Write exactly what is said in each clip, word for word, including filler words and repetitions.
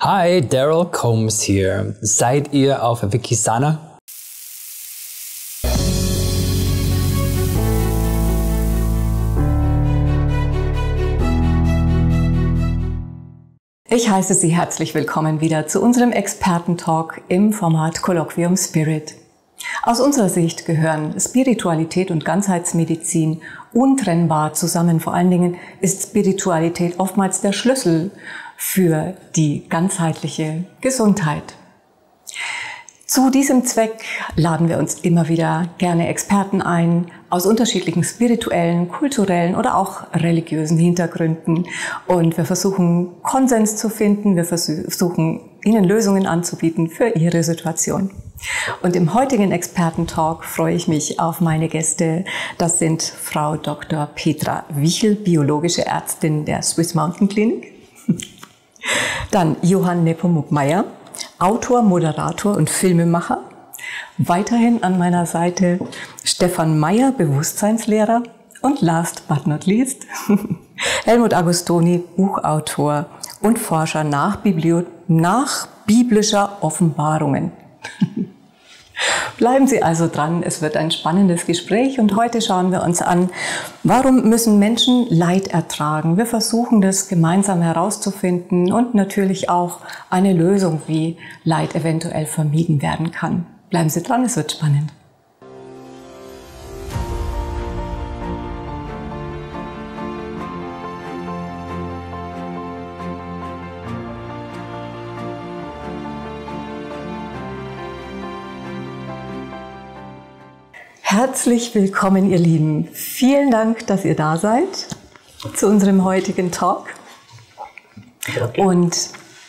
Hi, Daryl Combs hier. Seid ihr auf Wikisana? Ich heiße Sie herzlich willkommen wieder zu unserem Expertentalk im Format Colloquium Spirit. Aus unserer Sicht gehören Spiritualität und Ganzheitsmedizin untrennbar zusammen. Vor allen Dingen ist Spiritualität oftmals der Schlüssel für die ganzheitliche Gesundheit. Zu diesem Zweck laden wir uns immer wieder gerne Experten ein aus unterschiedlichen spirituellen, kulturellen oder auch religiösen Hintergründen. Und wir versuchen Konsens zu finden, wir versuchen Ihnen Lösungen anzubieten für Ihre Situation. Und im heutigen Expertentalk freue ich mich auf meine Gäste. Das sind Frau Doktor Petra Wichel, biologische Ärztin der Swiss Mountain Clinic. Dann Johann Nepomuk Meyer, Autor, Moderator und Filmemacher. Weiterhin an meiner Seite Stefan Meyer, Bewusstseinslehrer. Und last but not least Helmut Agostoni, Buchautor und Forscher nach, Biblio- nach biblischer Offenbarungen. Bleiben Sie also dran, es wird ein spannendes Gespräch und heute schauen wir uns an, warum müssen Menschen Leid ertragen? Wir versuchen das gemeinsam herauszufinden und natürlich auch eine Lösung, wie Leid eventuell vermieden werden kann. Bleiben Sie dran, es wird spannend. Herzlich willkommen, ihr Lieben. Vielen Dank, dass ihr da seid zu unserem heutigen Talk. Und,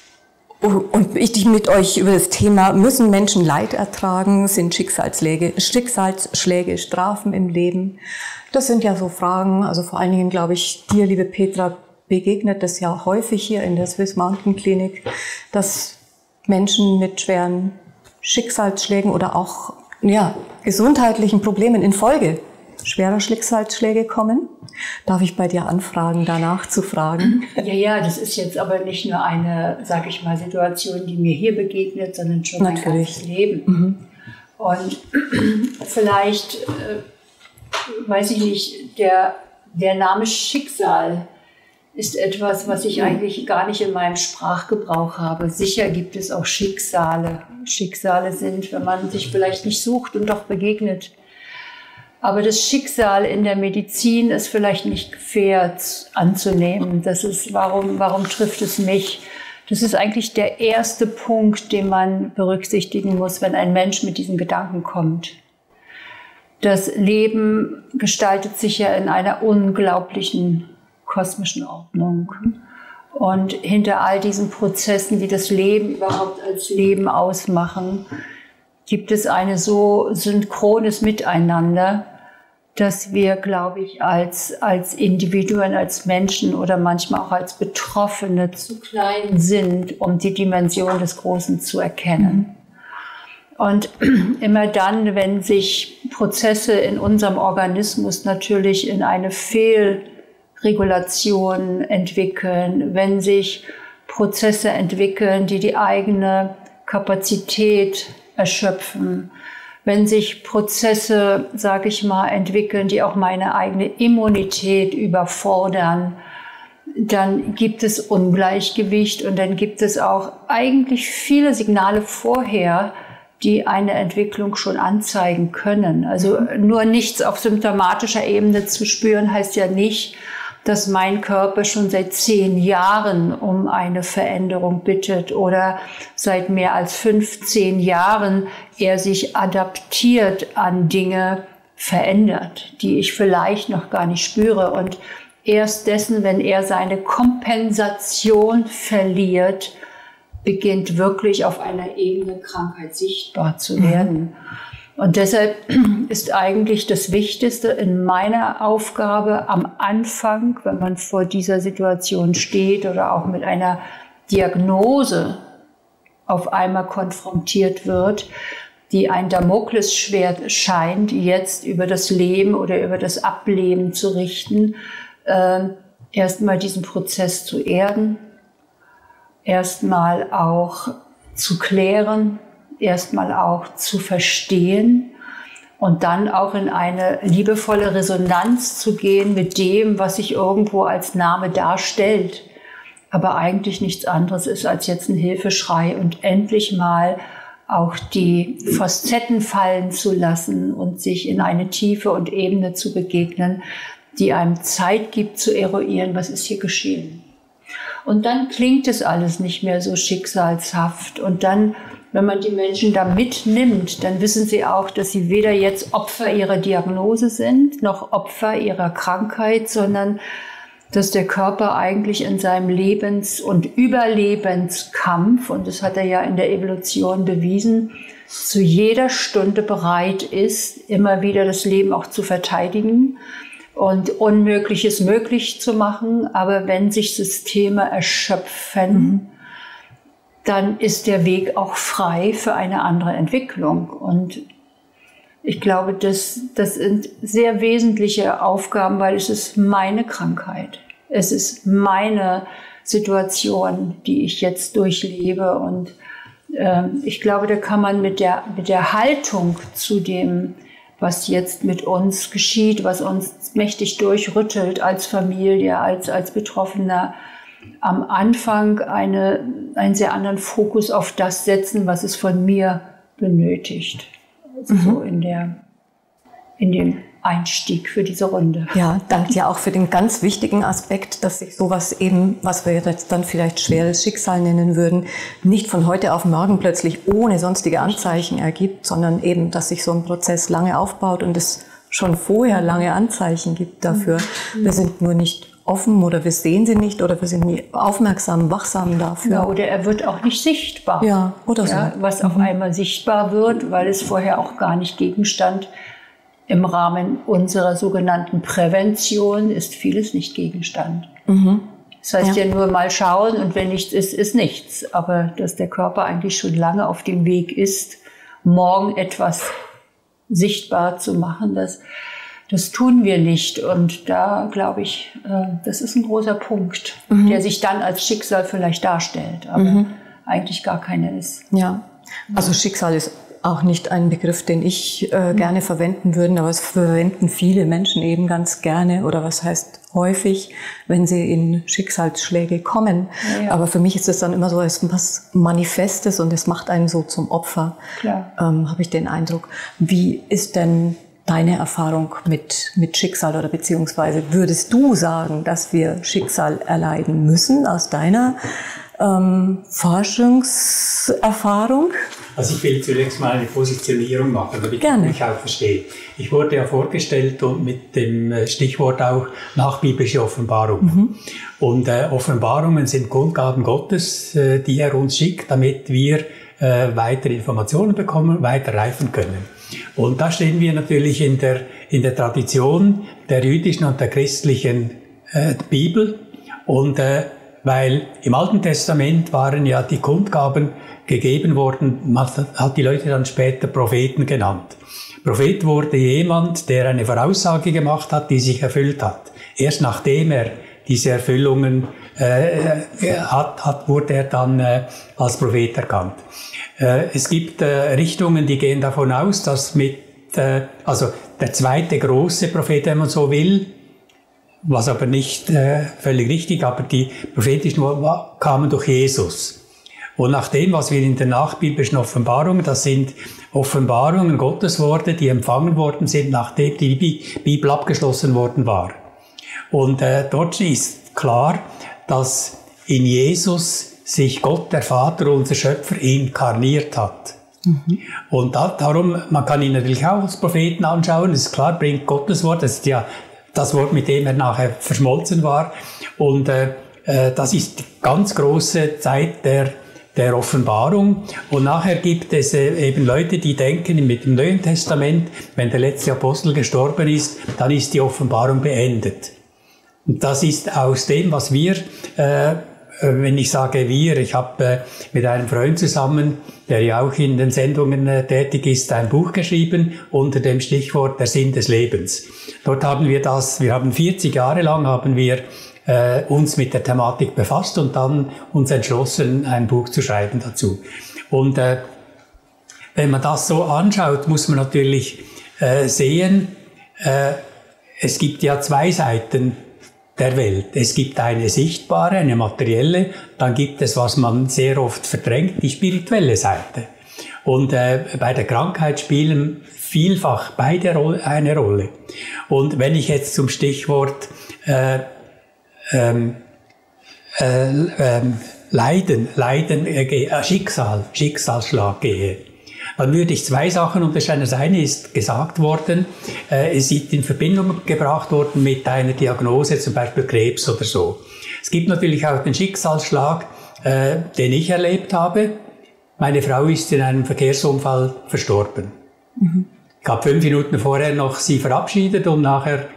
und ich mit euch über das Thema, müssen Menschen Leid ertragen, sind Schicksalsschläge, Schicksalsschläge Strafen im Leben? Das sind ja so Fragen, also vor allen Dingen, glaube ich, dir, liebe Petra, begegnet das ja häufig hier in der Swiss Mountain Clinic, dass Menschen mit schweren Schicksalsschlägen oder auch ja, gesundheitlichen Problemen infolge schwerer Schicksalsschläge kommen. Darf ich bei dir anfragen, danach zu fragen? Ja, ja, das ist jetzt aber nicht nur eine, sag ich mal, Situation, die mir hier begegnet, sondern schon mein ganzes Leben. Mhm. Und vielleicht, äh, weiß ich nicht, der, der Name Schicksal ist etwas, was ich eigentlich gar nicht in meinem Sprachgebrauch habe. Sicher gibt es auch Schicksale. Schicksale sind, wenn man sich vielleicht nicht sucht und doch begegnet. Aber das Schicksal in der Medizin ist vielleicht nicht fair anzunehmen. Das ist, warum, warum trifft es mich? Das ist eigentlich der erste Punkt, den man berücksichtigen muss, wenn ein Mensch mit diesen Gedanken kommt. Das Leben gestaltet sich ja in einer unglaublichen kosmischen Ordnung. Und hinter all diesen Prozessen, die das Leben überhaupt als Leben ausmachen, gibt es ein so synchrones Miteinander, dass wir, glaube ich, als, als Individuen, als Menschen oder manchmal auch als Betroffene zu klein sind, um die Dimension des Großen zu erkennen. Und immer dann, wenn sich Prozesse in unserem Organismus natürlich in eine Fehl Regulation entwickeln, wenn sich Prozesse entwickeln, die die eigene Kapazität erschöpfen, wenn sich Prozesse, sage ich mal, entwickeln, die auch meine eigene Immunität überfordern, dann gibt es Ungleichgewicht und dann gibt es auch eigentlich viele Signale vorher, die eine Entwicklung schon anzeigen können. Also nur nichts auf symptomatischer Ebene zu spüren, heißt ja nicht, dass mein Körper schon seit zehn Jahren um eine Veränderung bittet oder seit mehr als fünfzehn Jahren er sich adaptiert an Dinge verändert, die ich vielleicht noch gar nicht spüre. Und erst dessen, wenn er seine Kompensation verliert, beginnt wirklich auf einer Ebene Krankheit sichtbar zu werden. Und deshalb ist eigentlich das Wichtigste in meiner Aufgabe am Anfang, wenn man vor dieser Situation steht oder auch mit einer Diagnose auf einmal konfrontiert wird, die ein Damoklesschwert scheint, jetzt über das Leben oder über das Ableben zu richten, äh, erstmal diesen Prozess zu erden erstmal auch zu klären, erstmal auch zu verstehen und dann auch in eine liebevolle Resonanz zu gehen mit dem, was sich irgendwo als Name darstellt, aber eigentlich nichts anderes ist als jetzt ein Hilfeschrei und endlich mal auch die Facetten fallen zu lassen und sich in eine Tiefe und Ebene zu begegnen, die einem Zeit gibt zu eruieren, was ist hier geschehen. Und dann klingt es alles nicht mehr so schicksalshaft. Und dann, wenn man die Menschen da mitnimmt, dann wissen sie auch, dass sie weder jetzt Opfer ihrer Diagnose sind, noch Opfer ihrer Krankheit, sondern dass der Körper eigentlich in seinem Lebens- und Überlebenskampf, und das hat er ja in der Evolution bewiesen, zu jeder Stunde bereit ist, immer wieder das Leben auch zu verteidigen und Unmögliches möglich zu machen. Aber wenn sich Systeme erschöpfen, mhm. dann ist der Weg auch frei für eine andere Entwicklung. Und ich glaube, das, das sind sehr wesentliche Aufgaben, weil es ist meine Krankheit. Es ist meine Situation, die ich jetzt durchlebe. Und äh, ich glaube, da kann man mit der, mit der Haltung zu dem, was jetzt mit uns geschieht, was uns mächtig durchrüttelt als Familie, als, als Betroffener, am Anfang eine, einen sehr anderen Fokus auf das setzen, was es von mir benötigt. Also mhm. so in der, in dem Einstieg für diese Runde. Ja, danke dir auch für den ganz wichtigen Aspekt, dass sich sowas eben, was wir jetzt dann vielleicht schweres Schicksal nennen würden, nicht von heute auf morgen plötzlich ohne sonstige Anzeichen ergibt, sondern eben, dass sich so ein Prozess lange aufbaut und es schon vorher lange Anzeichen gibt dafür. Mhm. Wir sind nur nicht offen oder wir sehen sie nicht oder wir sind nie aufmerksam, wachsam dafür. Ja, oder er wird auch nicht sichtbar. Ja, oder so. Ja, was mhm. auf einmal sichtbar wird, weil es vorher auch gar nicht Gegenstand im Rahmen unserer sogenannten Prävention ist vieles nicht Gegenstand. Mhm. Das heißt ja. ja nur mal schauen und wenn nichts ist, ist nichts. Aber dass der Körper eigentlich schon lange auf dem Weg ist, morgen etwas sichtbar zu machen, das, das tun wir nicht. Und da glaube ich, das ist ein großer Punkt, mhm. der sich dann als Schicksal vielleicht darstellt, aber mhm. eigentlich gar keiner ist. Ja, also Schicksal ist auch nicht ein Begriff, den ich äh, gerne verwenden würde, aber es verwenden viele Menschen eben ganz gerne oder was heißt häufig, wenn sie in Schicksalsschläge kommen. Ja, ja. Aber für mich ist es dann immer so als was Manifestes und es macht einen so zum Opfer, ähm, habe ich den Eindruck. Wie ist denn deine Erfahrung mit, mit Schicksal oder beziehungsweise würdest du sagen, dass wir Schicksal erleiden müssen aus deiner ähm, Forschungserfahrung? Also ich will zunächst mal eine Positionierung machen, damit ich mich auch verstehe. Ich wurde ja vorgestellt und mit dem Stichwort auch nachbiblische Offenbarungen. Mhm. Und äh, Offenbarungen sind Kundgaben Gottes, äh, die er uns schickt, damit wir äh, weitere Informationen bekommen, weiter reifen können. Und da stehen wir natürlich in der, in der Tradition der jüdischen und der christlichen äh, Bibel. Und äh, weil im Alten Testament waren ja die Kundgaben gegeben worden, man hat die Leute dann später Propheten genannt. Prophet wurde jemand, der eine Voraussage gemacht hat, die sich erfüllt hat. Erst nachdem er diese Erfüllungen äh, hat, hat, wurde er dann äh, als Prophet erkannt. Äh, es gibt äh, Richtungen, die gehen davon aus, dass mit, äh, also der zweite große Prophet, wenn man so will, was aber nicht äh, völlig richtig, aber die prophetischen Worte kamen durch Jesus. Und nach dem, was wir in den nachbiblischen Offenbarungen, das sind Offenbarungen, Gottesworte, die empfangen worden sind, nachdem die Bibel abgeschlossen worden war. Und äh, dort ist klar, dass in Jesus sich Gott, der Vater, unser Schöpfer, inkarniert hat. Mhm. Und da, darum, man kann ihn natürlich auch als Propheten anschauen, das ist klar, bringt Gottes Wort, das ist ja das Wort, mit dem er nachher verschmolzen war. Und äh, äh, das ist die ganz große Zeit der der Offenbarung. Und nachher gibt es äh, eben Leute, die denken, mit dem Neuen Testament, wenn der letzte Apostel gestorben ist, dann ist die Offenbarung beendet. Und das ist aus dem, was wir, äh, wenn ich sage wir, ich habe äh, mit einem Freund zusammen, der ja auch in den Sendungen äh, tätig ist, ein Buch geschrieben unter dem Stichwort Der Sinn des Lebens. Dort haben wir das, wir haben vierzig Jahre lang haben wir äh, uns mit der Thematik befasst und dann uns entschlossen, ein Buch zu schreiben dazu. Und äh, wenn man das so anschaut, muss man natürlich äh, sehen, äh, es gibt ja zwei Seiten der Welt. Es gibt eine sichtbare, eine materielle, dann gibt es, was man sehr oft verdrängt, die spirituelle Seite. Und äh, bei der Krankheit spielen vielfach beide Ro- eine Rolle. Und wenn ich jetzt zum Stichwort äh, ähm, äh, äh, Leiden, Leiden äh, Schicksal, Schicksalsschlag gehe, dann würde ich zwei Sachen unterscheiden. Das eine ist gesagt worden, äh, es ist in Verbindung gebracht worden mit einer Diagnose, zum Beispiel Krebs oder so. Es gibt natürlich auch den Schicksalsschlag, äh, den ich erlebt habe. Meine Frau ist in einem Verkehrsunfall verstorben. Mhm. Ich habe fünf Minuten vorher noch sie verabschiedet und nachher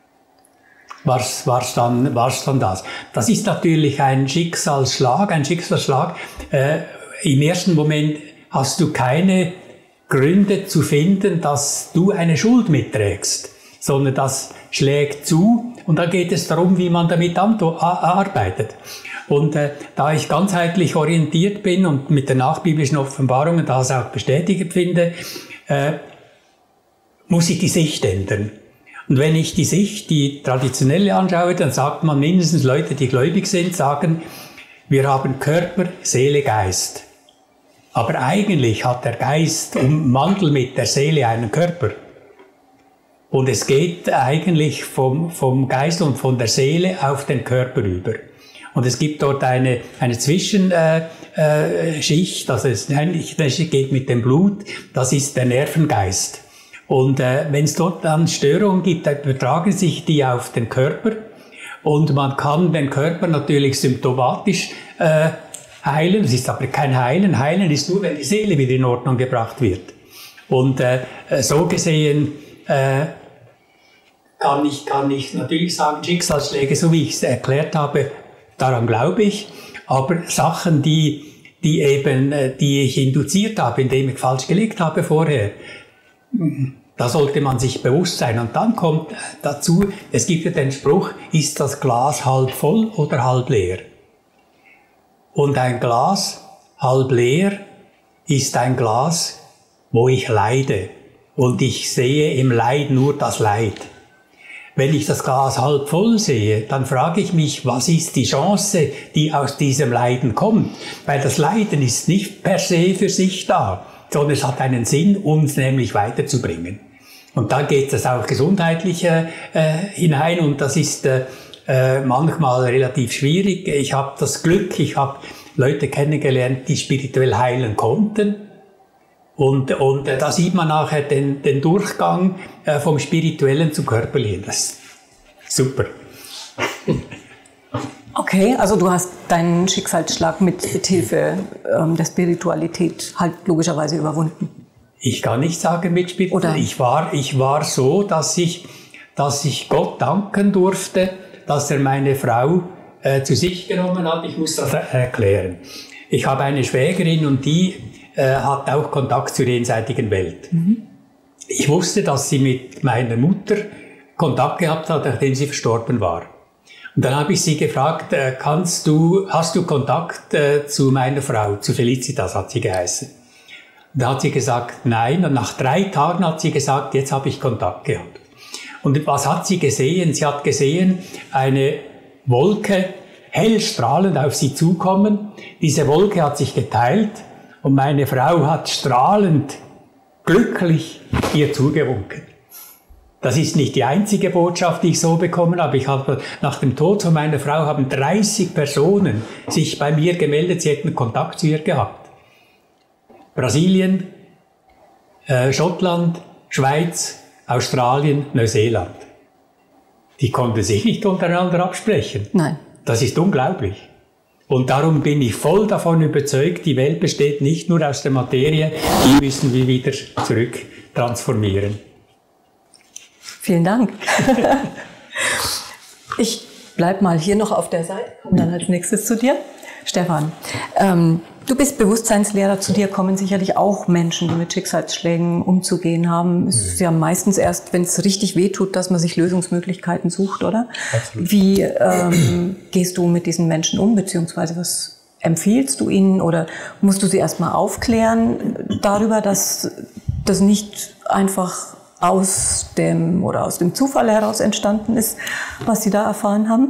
war's, war's dann, war's dann das. Das ist natürlich ein Schicksalsschlag, ein Schicksalsschlag. Äh, im ersten Moment hast du keine Gründe zu finden, dass du eine Schuld mitträgst, sondern das schlägt zu und dann geht es darum, wie man damit arbeitet. Und äh, da ich ganzheitlich orientiert bin und mit den nachbiblischen Offenbarungen das auch bestätigt finde, äh, muss ich die Sicht ändern. Und wenn ich die Sicht, die traditionelle anschaue, dann sagt man mindestens Leute, die gläubig sind, sagen, wir haben Körper, Seele, Geist. Aber eigentlich hat der Geist umwandelt mit der Seele einen Körper. Und es geht eigentlich vom, vom Geist und von der Seele auf den Körper über. Und es gibt dort eine, eine Zwischenschicht, äh, äh, also es eigentlich, das geht mit dem Blut, das ist der Nervengeist. Und äh, wenn es dort dann Störungen gibt, dann übertragen sich die auf den Körper. Und man kann den Körper natürlich symptomatisch äh, heilen. Es ist aber kein Heilen. Heilen ist nur, wenn die Seele wieder in Ordnung gebracht wird. Und äh, so gesehen äh, kann ich, kann ich natürlich sagen, Schicksalsschläge, so wie ich es erklärt habe, daran glaube ich. Aber Sachen, die, die eben, die ich induziert habe, indem ich falsch gelegt habe vorher, da sollte man sich bewusst sein. Und dann kommt dazu, es gibt ja den Spruch, ist das Glas halb voll oder halb leer? Und ein Glas halb leer ist ein Glas, wo ich leide. Und ich sehe im Leid nur das Leid. Wenn ich das Glas halb voll sehe, dann frage ich mich, was ist die Chance, die aus diesem Leiden kommt? Weil das Leiden ist nicht per se für sich da, sondern es hat einen Sinn, uns nämlich weiterzubringen. Und da geht es auch gesundheitlich äh, hinein und das ist äh, manchmal relativ schwierig. Ich habe das Glück, ich habe Leute kennengelernt, die spirituell heilen konnten. Und, und äh, da sieht man nachher den, den Durchgang äh, vom Spirituellen zum Körperlichen. Das ist super. Okay, also du hast deinen Schicksalsschlag mit, mit Hilfe ähm, der Spiritualität halt logischerweise überwunden. Ich kann nicht sagen mit Spiritualität. Ich war, ich war so, dass ich, dass ich Gott danken durfte, dass er meine Frau äh, zu sich genommen hat. Ich muss das erklären. Ich habe eine Schwägerin und die äh, hat auch Kontakt zur jenseitigen Welt. Mhm. Ich wusste, dass sie mit meiner Mutter Kontakt gehabt hat, nachdem sie verstorben war. Und dann habe ich sie gefragt, äh, kannst du, hast du Kontakt äh, zu meiner Frau, zu Felicitas hat sie geheißen. Und da hat sie gesagt, nein. Und nach drei Tagen hat sie gesagt, jetzt habe ich Kontakt gehabt. Und was hat sie gesehen? Sie hat gesehen, eine Wolke hell strahlend auf sie zukommen. Diese Wolke hat sich geteilt und meine Frau hat strahlend, glücklich ihr zugewunken. Das ist nicht die einzige Botschaft, die ich so bekommen habe. Ich habe nach dem Tod von meiner Frau haben dreißig Personen sich bei mir gemeldet, sie hätten Kontakt zu ihr gehabt. Brasilien, äh, Schottland, Schweiz, Australien, Neuseeland. Die konnten sich nicht untereinander absprechen. Nein. Das ist unglaublich. Und darum bin ich voll davon überzeugt, die Welt besteht nicht nur aus der Materie, die müssen wir wieder zurück transformieren. Vielen Dank. Ich bleib mal hier noch auf der Seite, komme dann als nächstes zu dir. Stefan, ähm, Du bist Bewusstseinslehrer, zu dir kommen sicherlich auch Menschen, die mit Schicksalsschlägen umzugehen haben. Es ist ja meistens erst, wenn es richtig wehtut, dass man sich Lösungsmöglichkeiten sucht, oder? Absolut. Wie ähm, gehst du mit diesen Menschen um, beziehungsweise was empfiehlst du ihnen oder musst du sie erstmal aufklären darüber, dass das nicht einfach aus dem oder aus dem Zufall heraus entstanden ist, was sie da erfahren haben?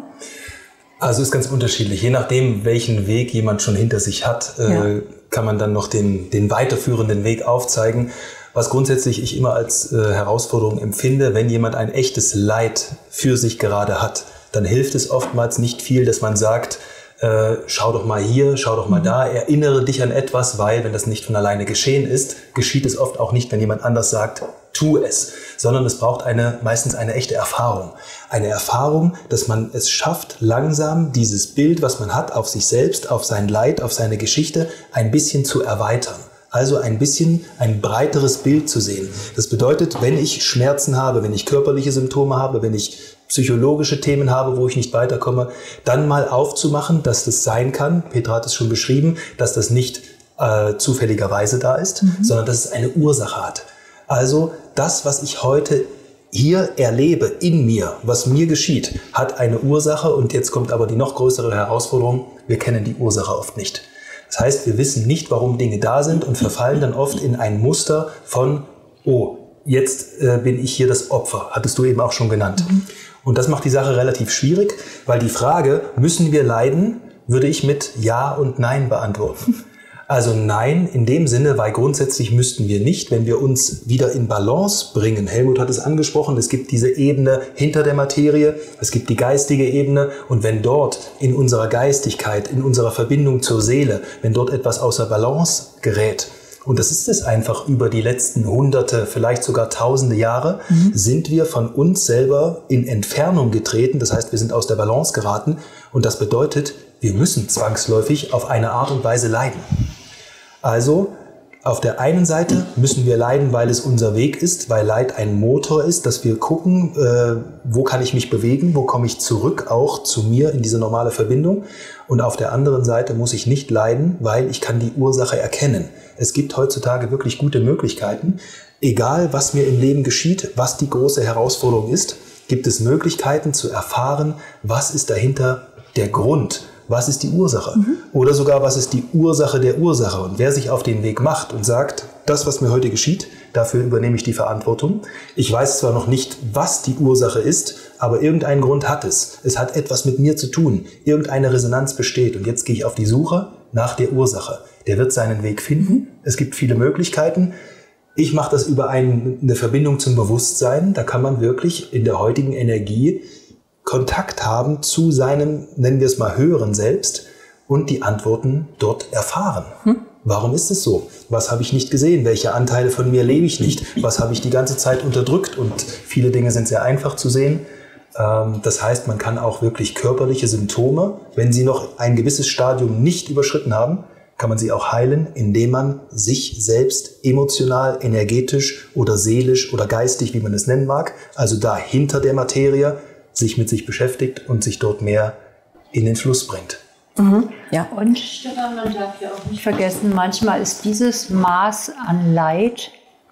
Also ist ganz unterschiedlich. Je nachdem, welchen Weg jemand schon hinter sich hat, ja. äh, kann man dann noch den, den weiterführenden Weg aufzeigen. Was grundsätzlich ich immer als äh, Herausforderung empfinde, wenn jemand ein echtes Leid für sich gerade hat, dann hilft es oftmals nicht viel, dass man sagt, äh, schau doch mal hier, schau doch mal mhm. da, erinnere dich an etwas, weil wenn das nicht von alleine geschehen ist, geschieht es oft auch nicht, wenn jemand anders sagt, tu es, sondern es braucht eine, meistens eine echte Erfahrung. Eine Erfahrung, dass man es schafft, langsam dieses Bild, was man hat, auf sich selbst, auf sein Leid, auf seine Geschichte, ein bisschen zu erweitern. Also ein bisschen ein breiteres Bild zu sehen. Das bedeutet, wenn ich Schmerzen habe, wenn ich körperliche Symptome habe, wenn ich psychologische Themen habe, wo ich nicht weiterkomme, dann mal aufzumachen, dass das sein kann, Petra hat es schon beschrieben, dass das nicht äh, zufälligerweise da ist, mhm. sondern dass es eine Ursache hat. Also das, was ich heute hier erlebe in mir, was mir geschieht, hat eine Ursache und jetzt kommt aber die noch größere Herausforderung, wir kennen die Ursache oft nicht. Das heißt, wir wissen nicht, warum Dinge da sind und verfallen dann oft in ein Muster von, oh, jetzt äh, bin ich hier das Opfer, hattest du eben auch schon genannt. Mhm. Und das macht die Sache relativ schwierig, weil die Frage, müssen wir leiden, würde ich mit Ja und Nein beantworten. Also nein, in dem Sinne, weil grundsätzlich müssten wir nicht, wenn wir uns wieder in Balance bringen. Helmut hat es angesprochen, es gibt diese Ebene hinter der Materie, es gibt die geistige Ebene und wenn dort in unserer Geistigkeit, in unserer Verbindung zur Seele, wenn dort etwas außer Balance gerät, und das ist es einfach über die letzten Hunderte, vielleicht sogar Tausende Jahre, mhm. sind wir von uns selber in Entfernung getreten, das heißt, wir sind aus der Balance geraten und das bedeutet, wir müssen zwangsläufig auf eine Art und Weise leiden. Also auf der einen Seite müssen wir leiden, weil es unser Weg ist, weil Leid ein Motor ist, dass wir gucken, äh, wo kann ich mich bewegen, wo komme ich zurück, auch zu mir in diese normale Verbindung. Und auf der anderen Seite muss ich nicht leiden, weil ich kann die Ursache erkennen. Es gibt heutzutage wirklich gute Möglichkeiten. Egal, was mir im Leben geschieht, was die große Herausforderung ist, gibt es Möglichkeiten zu erfahren, was ist dahinter der Grund. Was ist die Ursache? Mhm. Oder sogar, was ist die Ursache der Ursache? Und wer sich auf den Weg macht und sagt, das, was mir heute geschieht, dafür übernehme ich die Verantwortung. Ich weiß zwar noch nicht, was die Ursache ist, aber irgendeinen Grund hat es. Es hat etwas mit mir zu tun. Irgendeine Resonanz besteht. Und jetzt gehe ich auf die Suche nach der Ursache. Der wird seinen Weg finden. Mhm. Es gibt viele Möglichkeiten. Ich mache das über ein, eine Verbindung zum Bewusstsein. Da kann man wirklich in der heutigen Energie Kontakt haben zu seinem, nennen wir es mal, höheren Selbst und die Antworten dort erfahren. Hm? Warum ist es so? Was habe ich nicht gesehen? Welche Anteile von mir lebe ich nicht? Was habe ich die ganze Zeit unterdrückt? Und viele Dinge sind sehr einfach zu sehen. Das heißt, man kann auch wirklich körperliche Symptome, wenn sie noch ein gewisses Stadium nicht überschritten haben, kann man sie auch heilen, indem man sich selbst emotional, energetisch oder seelisch oder geistig, wie man es nennen mag, also da hinter der Materie, sich mit sich beschäftigt und sich dort mehr in den Fluss bringt. Mhm. Ja. Und Stefan, man darf ja auch nicht vergessen, manchmal ist dieses Maß an Leid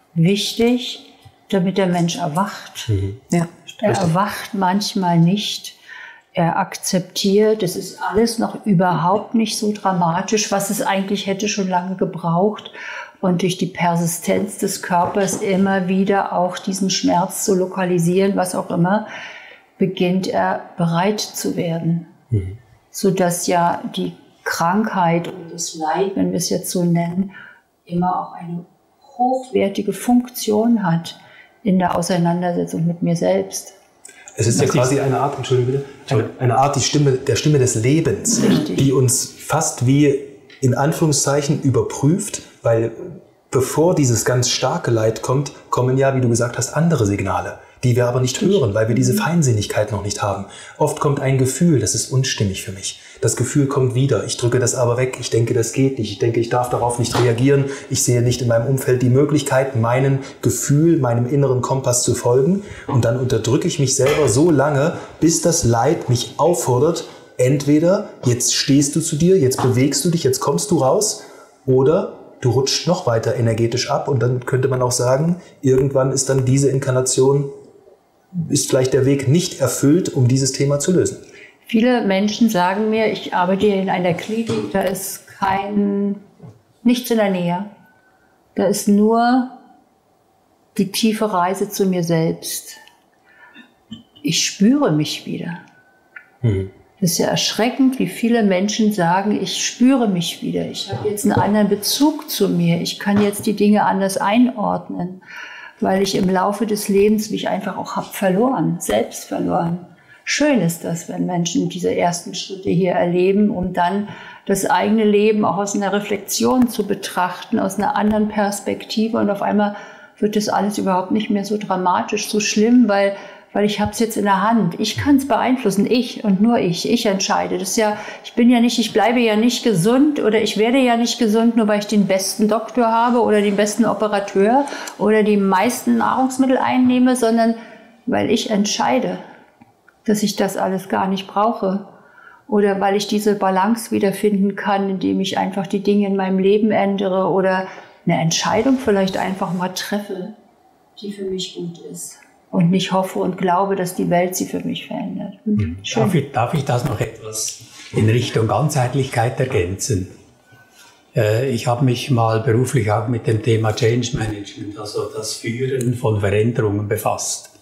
wichtig, damit der Mensch erwacht. Mhm. Ja, er erwacht manchmal nicht. Er akzeptiert, es ist alles noch überhaupt nicht so dramatisch, was es eigentlich hätte schon lange gebraucht. Und durch die Persistenz des Körpers immer wieder auch diesen Schmerz zu lokalisieren, was auch immer, beginnt er bereit zu werden, mhm. sodass ja die Krankheit und das Leid, wenn wir es jetzt so nennen, immer auch eine hochwertige Funktion hat in der Auseinandersetzung mit mir selbst. Es ist ja quasi eine Art, Entschuldigung bitte, eine Art die Stimme, der Stimme des Lebens, Richtig. Die uns fast wie in Anführungszeichen überprüft, weil bevor dieses ganz starke Leid kommt, kommen ja, wie du gesagt hast, andere Signale, die wir aber nicht hören, weil wir diese Feinsinnigkeit noch nicht haben. Oft kommt ein Gefühl, das ist unstimmig für mich. Das Gefühl kommt wieder, ich drücke das aber weg, ich denke, das geht nicht, ich denke, ich darf darauf nicht reagieren, ich sehe nicht in meinem Umfeld die Möglichkeit, meinem Gefühl, meinem inneren Kompass zu folgen und dann unterdrücke ich mich selber so lange, bis das Leid mich auffordert, entweder jetzt stehst du zu dir, jetzt bewegst du dich, jetzt kommst du raus Oder du rutschst noch weiter energetisch ab und dann könnte man auch sagen, irgendwann ist dann diese Inkarnation, ist vielleicht der Weg nicht erfüllt, um dieses Thema zu lösen. Viele Menschen sagen mir, ich arbeite in einer Klinik, da ist kein, nichts in der Nähe. Da ist nur die tiefe Reise zu mir selbst. Ich spüre mich wieder. Hm. Das ist ja erschreckend, wie viele Menschen sagen, ich spüre mich wieder. Ich habe jetzt einen anderen Bezug zu mir. Ich kann jetzt die Dinge anders einordnen, weil ich im Laufe des Lebens mich einfach auch habe verloren, selbst verloren. Schön ist das, wenn Menschen diese ersten Schritte hier erleben, um dann das eigene Leben auch aus einer Reflexion zu betrachten, aus einer anderen Perspektive. Und auf einmal wird das alles überhaupt nicht mehr so dramatisch, so schlimm, weil weil ich habe es jetzt in der Hand. Ich kann es beeinflussen, ich und nur ich. Ich entscheide. Das ist ja, ich bin ja nicht, ich bleibe ja nicht gesund oder ich werde ja nicht gesund, nur weil ich den besten Doktor habe oder den besten Operateur oder die meisten Nahrungsmittel einnehme, sondern weil ich entscheide, dass ich das alles gar nicht brauche. Oder weil ich diese Balance wiederfinden kann, indem ich einfach die Dinge in meinem Leben ändere oder eine Entscheidung vielleicht einfach mal treffe, die für mich gut ist. Und nicht hoffe und glaube, dass die Welt sie für mich verändert. Mhm. Darf ich, darf ich das noch etwas in Richtung Ganzheitlichkeit ergänzen? Äh, ich habe mich mal beruflich auch mit dem Thema Change Management, also das Führen von Veränderungen befasst.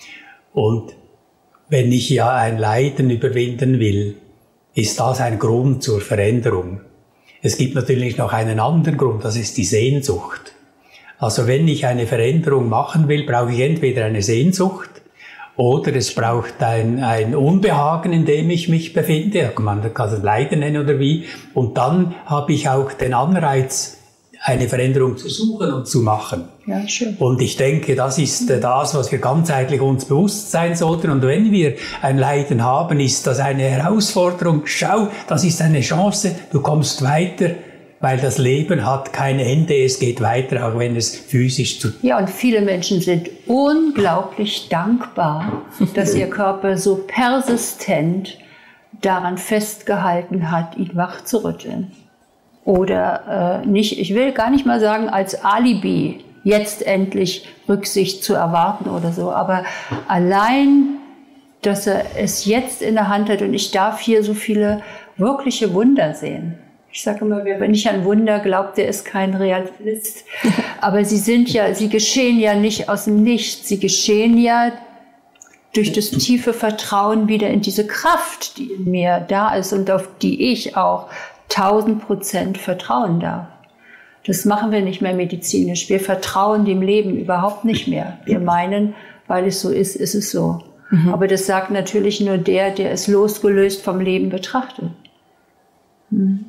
Und wenn ich ja ein Leiden überwinden will, ist das ein Grund zur Veränderung. Es gibt natürlich noch einen anderen Grund, das ist die Sehnsucht. Also wenn ich eine Veränderung machen will, brauche ich entweder eine Sehnsucht oder es braucht ein, ein Unbehagen, in dem ich mich befinde. Man kann es Leiden nennen oder wie. Und dann habe ich auch den Anreiz, eine Veränderung zu suchen und zu machen. Ja, schön. Und ich denke, das ist das, was wir ganzheitlich uns bewusst sein sollten. Und wenn wir ein Leiden haben, ist das eine Herausforderung. Schau, das ist eine Chance, du kommst weiter. Weil das Leben hat kein Ende, es geht weiter, auch wenn es physisch zu... Ja, und viele Menschen sind unglaublich dankbar, dass ihr Körper so persistent daran festgehalten hat, ihn wach zu rütteln. Oder äh, nicht, ich will gar nicht mal sagen als Alibi, jetzt endlich Rücksicht zu erwarten oder so, aber allein, dass er es jetzt in der Hand hat und ich darf hier so viele wirkliche Wunder sehen. Ich sage immer, wer nicht an Wunder glaubt, der ist kein Realist. Aber sie sind ja, sie geschehen ja nicht aus dem Nichts. Sie geschehen ja durch das tiefe Vertrauen wieder in diese Kraft, die in mir da ist und auf die ich auch tausend Prozent vertrauen darf. Das machen wir nicht mehr medizinisch. Wir vertrauen dem Leben überhaupt nicht mehr. Wir meinen, weil es so ist, ist es so. Mhm. Aber das sagt natürlich nur der, der es losgelöst vom Leben betrachtet. Hm.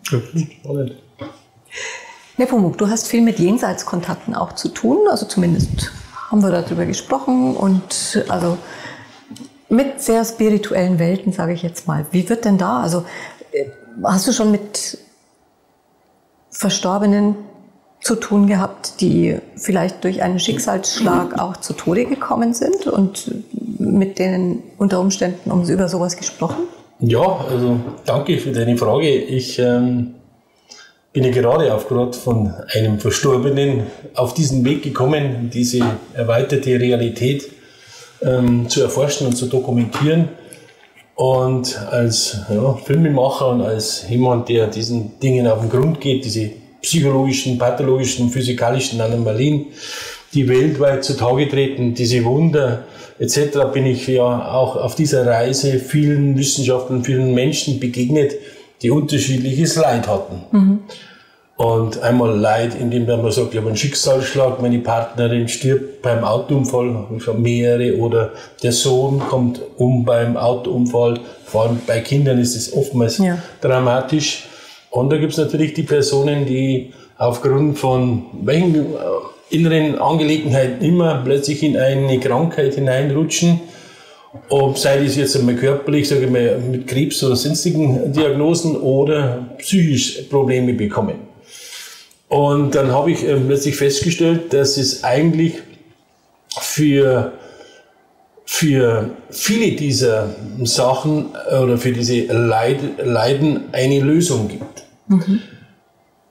Nepomuk, du hast viel mit Jenseitskontakten auch zu tun, also zumindest haben wir darüber gesprochen und also mit sehr spirituellen Welten, sage ich jetzt mal. Wie wird denn da, also hast du schon mit Verstorbenen zu tun gehabt, die vielleicht durch einen Schicksalsschlag auch zu Tode gekommen sind und mit denen unter Umständen um über sowas gesprochen? Ja, also danke für deine Frage. Ich ähm, bin ja gerade aufgrund von einem Verstorbenen auf diesen Weg gekommen, diese erweiterte Realität ähm, zu erforschen und zu dokumentieren. Und als ja, Filmemacher und als jemand, der diesen Dingen auf den Grund geht, diese psychologischen, pathologischen, physikalischen Anomalien, die weltweit zutage treten, diese Wunder et cetera, bin ich ja auch auf dieser Reise vielen Wissenschaftlern, vielen Menschen begegnet, die unterschiedliches Leid hatten. Mhm. Und einmal Leid, indem man sagt, ich habe einen Schicksalsschlag, meine Partnerin stirbt beim Autounfall, schon mehrere, oder der Sohn kommt um beim Autounfall. Vor allem bei Kindern ist es oftmals ja. dramatisch. Und da gibt es natürlich die Personen, die aufgrund von welchen inneren Angelegenheiten immer plötzlich in eine Krankheit hineinrutschen. Ob sei es jetzt einmal körperlich, sage ich mal, mit Krebs oder sonstigen Diagnosen oder psychisch Probleme bekommen. Und dann habe ich äh, plötzlich festgestellt, dass es eigentlich für, für viele dieser Sachen oder für diese Leid, Leiden eine Lösung gibt. Mhm.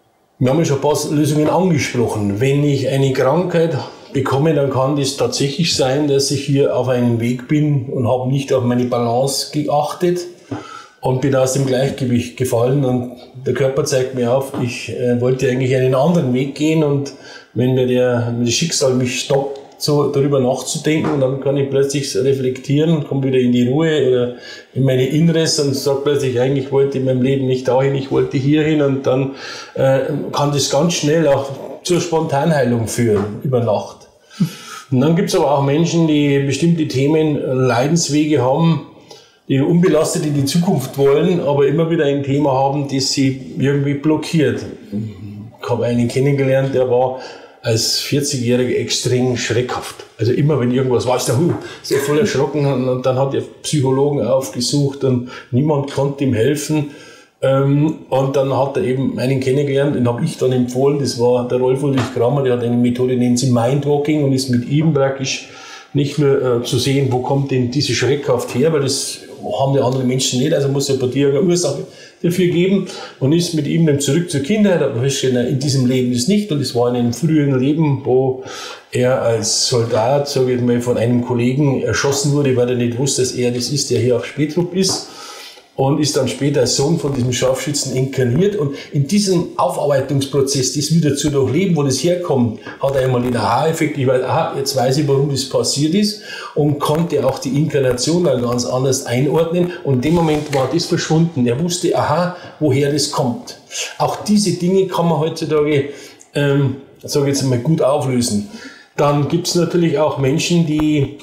wir haben ja schon ein paar Lösungen angesprochen. Wenn ich eine Krankheit bekomme, dann kann das tatsächlich sein, dass ich hier auf einem Weg bin und habe nicht auf meine Balance geachtet und bin aus dem Gleichgewicht gefallen und der Körper zeigt mir auf, ich äh, wollte eigentlich einen anderen Weg gehen und wenn mir der, wenn das Schicksal mich stoppt, so darüber nachzudenken, dann kann ich plötzlich reflektieren, komme wieder in die Ruhe oder in meine Inneres und sage plötzlich, eigentlich wollte ich in meinem Leben nicht dahin, ich wollte hier hin und dann äh, kann das ganz schnell auch zur Spontanheilung führen, über Nacht. Und dann gibt es aber auch Menschen, die bestimmte Themen, Leidenswege haben, die unbelastet in die Zukunft wollen, aber immer wieder ein Thema haben, das sie irgendwie blockiert. Ich habe einen kennengelernt, der war als vierzigjähriger extrem schreckhaft. Also immer wenn irgendwas war, ist der huh, sehr voll erschrocken und dann hat er Psychologen aufgesucht und niemand konnte ihm helfen. Und dann hat er eben einen kennengelernt, den habe ich dann empfohlen, das war der Rolf Ulrich Kramer, der hat eine Methode, die nennt sie Mindwalking und ist mit ihm praktisch nicht mehr äh, zu sehen, wo kommt denn diese Schreckhaft her, weil das haben die anderen Menschen nicht, also muss er bei dir eine Ursache dafür geben und ist mit ihm dann zurück zur Kindheit, aber in diesem Leben ist nicht und es war in einem früheren Leben, wo er als Soldat, sage ich mal, von einem Kollegen erschossen wurde, weil er nicht wusste, dass er das ist, der hier auf Spätrup ist. Und ist dann später als Sohn von diesem Scharfschützen inkarniert. Und in diesem Aufarbeitungsprozess, das wieder zu durchleben, wo das herkommt, hat er einmal den Aha-Effekt. Ich weiß, aha, jetzt weiß ich, warum das passiert ist. Und konnte auch die Inkarnation dann ganz anders einordnen. Und in dem Moment war das verschwunden. Er wusste, aha, woher das kommt. Auch diese Dinge kann man heutzutage, ähm, sage ich jetzt mal, gut auflösen. Dann gibt es natürlich auch Menschen, die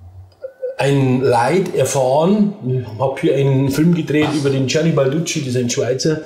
ein Leid erfahren. Ich habe hier einen Film gedreht über den Gianni Balducci, das ist ein Schweizer,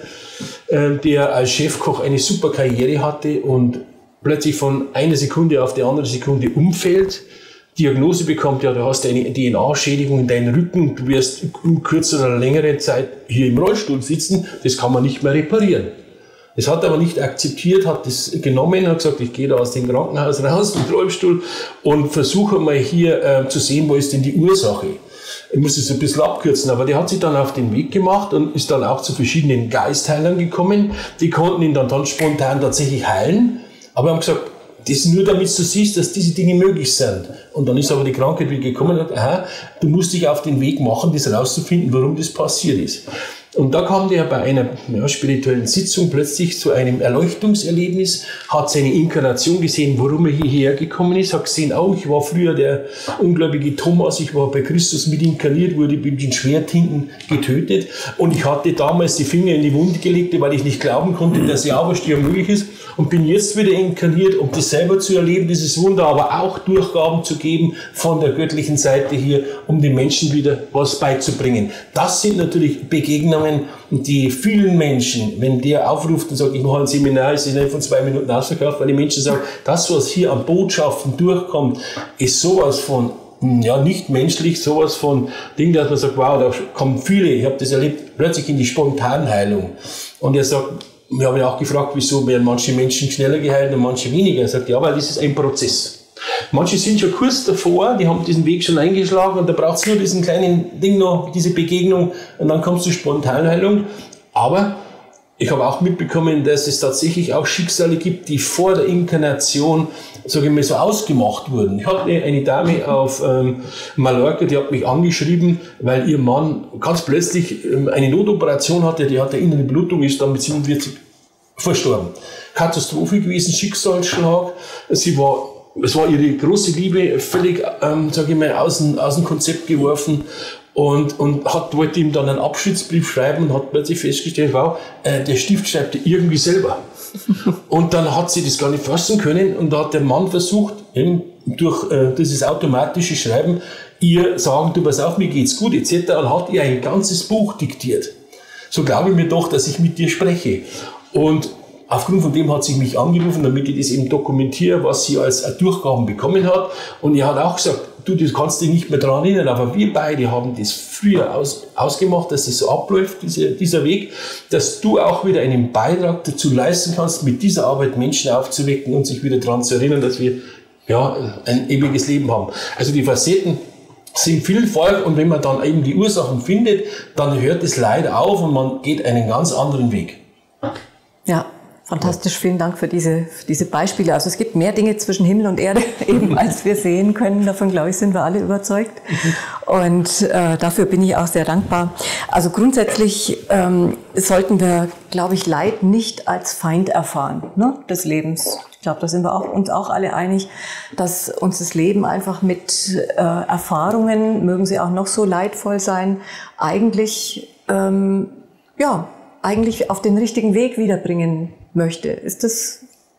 der als Chefkoch eine super Karriere hatte und plötzlich von einer Sekunde auf die andere Sekunde umfällt, Diagnose bekommt, ja, du hast eine D N A-Schädigung in deinem Rücken, du wirst in kürzerer oder längerer Zeit hier im Rollstuhl sitzen, das kann man nicht mehr reparieren. Es hat aber nicht akzeptiert, hat das genommen, hat gesagt, ich gehe da aus dem Krankenhaus raus mit Rollstuhl und versuche mal hier äh, zu sehen, wo ist denn die Ursache. Ich muss es ein bisschen abkürzen, aber der hat sich dann auf den Weg gemacht und ist dann auch zu verschiedenen Geistheilern gekommen. Die konnten ihn dann, dann spontan tatsächlich heilen, aber haben gesagt, das ist nur damit du siehst, dass diese Dinge möglich sind. Und dann ist aber die Krankheit wieder gekommen und hat, aha, du musst dich auf den Weg machen, das rauszufinden, warum das passiert ist. Und da kam der bei einer ja, spirituellen Sitzung plötzlich zu einem Erleuchtungserlebnis, hat seine Inkarnation gesehen, warum er hierher gekommen ist, hat gesehen, oh, ich war früher der ungläubige Thomas, ich war bei Christus mit inkarniert, wurde mit den Schwerthinten getötet und ich hatte damals die Finger in die Wunde gelegt, weil ich nicht glauben konnte, dass die Auferstehung möglich ist und bin jetzt wieder inkarniert, um das selber zu erleben, dieses Wunder, aber auch Durchgaben zu geben von der göttlichen Seite hier, um den Menschen wieder was beizubringen. Das sind natürlich Begegnungen, die vielen Menschen, wenn der aufruft und sagt, ich mache ein Seminar, ist nicht von zwei Minuten ausverkauft, weil die Menschen sagen, das, was hier an Botschaften durchkommt, ist sowas von, ja, nicht menschlich, sowas von Ding, dass man sagt, wow, da kommen viele, ich habe das erlebt, plötzlich in die Spontanheilung. Und er sagt, wir haben ja auch gefragt, wieso werden manche Menschen schneller geheilt und manche weniger. Er sagt, ja, weil das ist ein Prozess. Manche sind schon kurz davor, die haben diesen Weg schon eingeschlagen und da braucht es nur diesen kleinen Ding noch, diese Begegnung und dann kommst du Spontanheilung. Aber ich habe auch mitbekommen, dass es tatsächlich auch Schicksale gibt, die vor der Inkarnation, sage ich mal, so ausgemacht wurden. Ich hatte eine Dame auf ähm, Mallorca, die hat mich angeschrieben, weil ihr Mann ganz plötzlich ähm, eine Notoperation hatte, die hatte innere Blutung, ist dann mit siebenundvierzig verstorben. Katastrophe gewesen, Schicksalsschlag. Sie war Es war ihre große Liebe völlig, ähm, sage ich mal, aus dem, aus dem Konzept geworfen und, und hat, wollte ihm dann einen Abschiedsbrief schreiben und hat plötzlich festgestellt, wow, äh, der Stift schreibt er irgendwie selber. Und dann hat sie das gar nicht fassen können und da hat der Mann versucht, eben durch äh, dieses automatische Schreiben, ihr sagen, du pass auf, mir geht's gut, et cetera und hat ihr ein ganzes Buch diktiert. So glaube ich mir doch, dass ich mit dir spreche. Und aufgrund von dem hat sie mich angerufen, damit ich das eben dokumentiere, was sie als Durchgaben bekommen hat. Und er hat auch gesagt, du, das kannst dich nicht mehr daran erinnern, aber wir beide haben das früher aus, ausgemacht, dass es so abläuft, diese, dieser Weg, dass du auch wieder einen Beitrag dazu leisten kannst, mit dieser Arbeit Menschen aufzuwecken und sich wieder daran zu erinnern, dass wir ja ein ewiges Leben haben. Also die Facetten sind vielfach und wenn man dann eben die Ursachen findet, dann hört das Leid auf und man geht einen ganz anderen Weg. Ja. Fantastisch, vielen Dank für diese, für diese Beispiele. Also es gibt mehr Dinge zwischen Himmel und Erde, eben als wir sehen können. Davon, glaube ich, sind wir alle überzeugt. Und äh, dafür bin ich auch sehr dankbar. Also grundsätzlich ähm, sollten wir, glaube ich, Leid nicht als Feind erfahren, ne, des Lebens. Ich glaube, da sind wir auch, uns auch alle einig, dass uns das Leben einfach mit äh, Erfahrungen, mögen sie auch noch so leidvoll sein, eigentlich, ähm, ja, eigentlich auf den richtigen Weg wiederbringen möchte. Ist das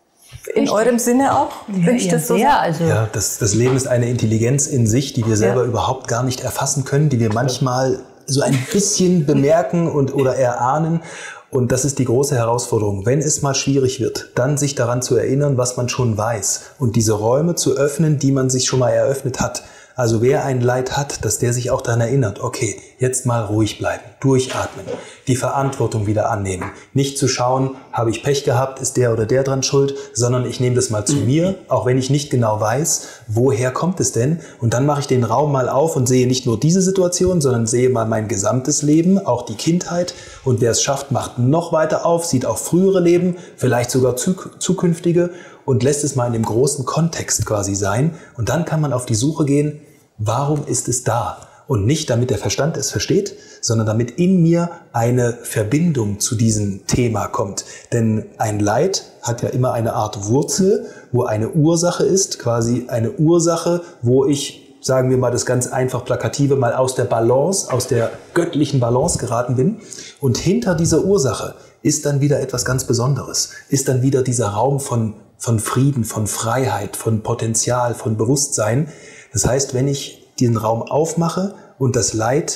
in Richtig. eurem Sinne auch? Ja, wenn ich das so sehr, also ja, das, das Leben ist eine Intelligenz in sich, die wir selber ja. überhaupt gar nicht erfassen können, die wir manchmal so ein bisschen bemerken und oder erahnen. Und das ist die große Herausforderung. Wenn es mal schwierig wird, dann sich daran zu erinnern, was man schon weiß und diese Räume zu öffnen, die man sich schon mal eröffnet hat. Also wer ein Leid hat, dass der sich auch daran erinnert, okay, jetzt mal ruhig bleiben, durchatmen, die Verantwortung wieder annehmen. Nicht zu schauen, habe ich Pech gehabt, ist der oder der dran schuld, sondern ich nehme das mal zu mir, auch wenn ich nicht genau weiß, woher kommt es denn? Und dann mache ich den Raum mal auf und sehe nicht nur diese Situation, sondern sehe mal mein gesamtes Leben, auch die Kindheit. Und wer es schafft, macht noch weiter auf, sieht auch frühere Leben, vielleicht sogar zukünftige, und lässt es mal in dem großen Kontext quasi sein. Und dann kann man auf die Suche gehen, warum ist es da? Und nicht, damit der Verstand es versteht, sondern damit in mir eine Verbindung zu diesem Thema kommt. Denn ein Leid hat ja immer eine Art Wurzel, wo eine Ursache ist, quasi eine Ursache, wo ich, sagen wir mal das ganz einfach plakative, mal aus der Balance, aus der göttlichen Balance geraten bin. Und hinter dieser Ursache ist dann wieder etwas ganz Besonderes, ist dann wieder dieser Raum von von Frieden, von Freiheit, von Potenzial, von Bewusstsein. Das heißt, wenn ich diesen Raum aufmache und das Leid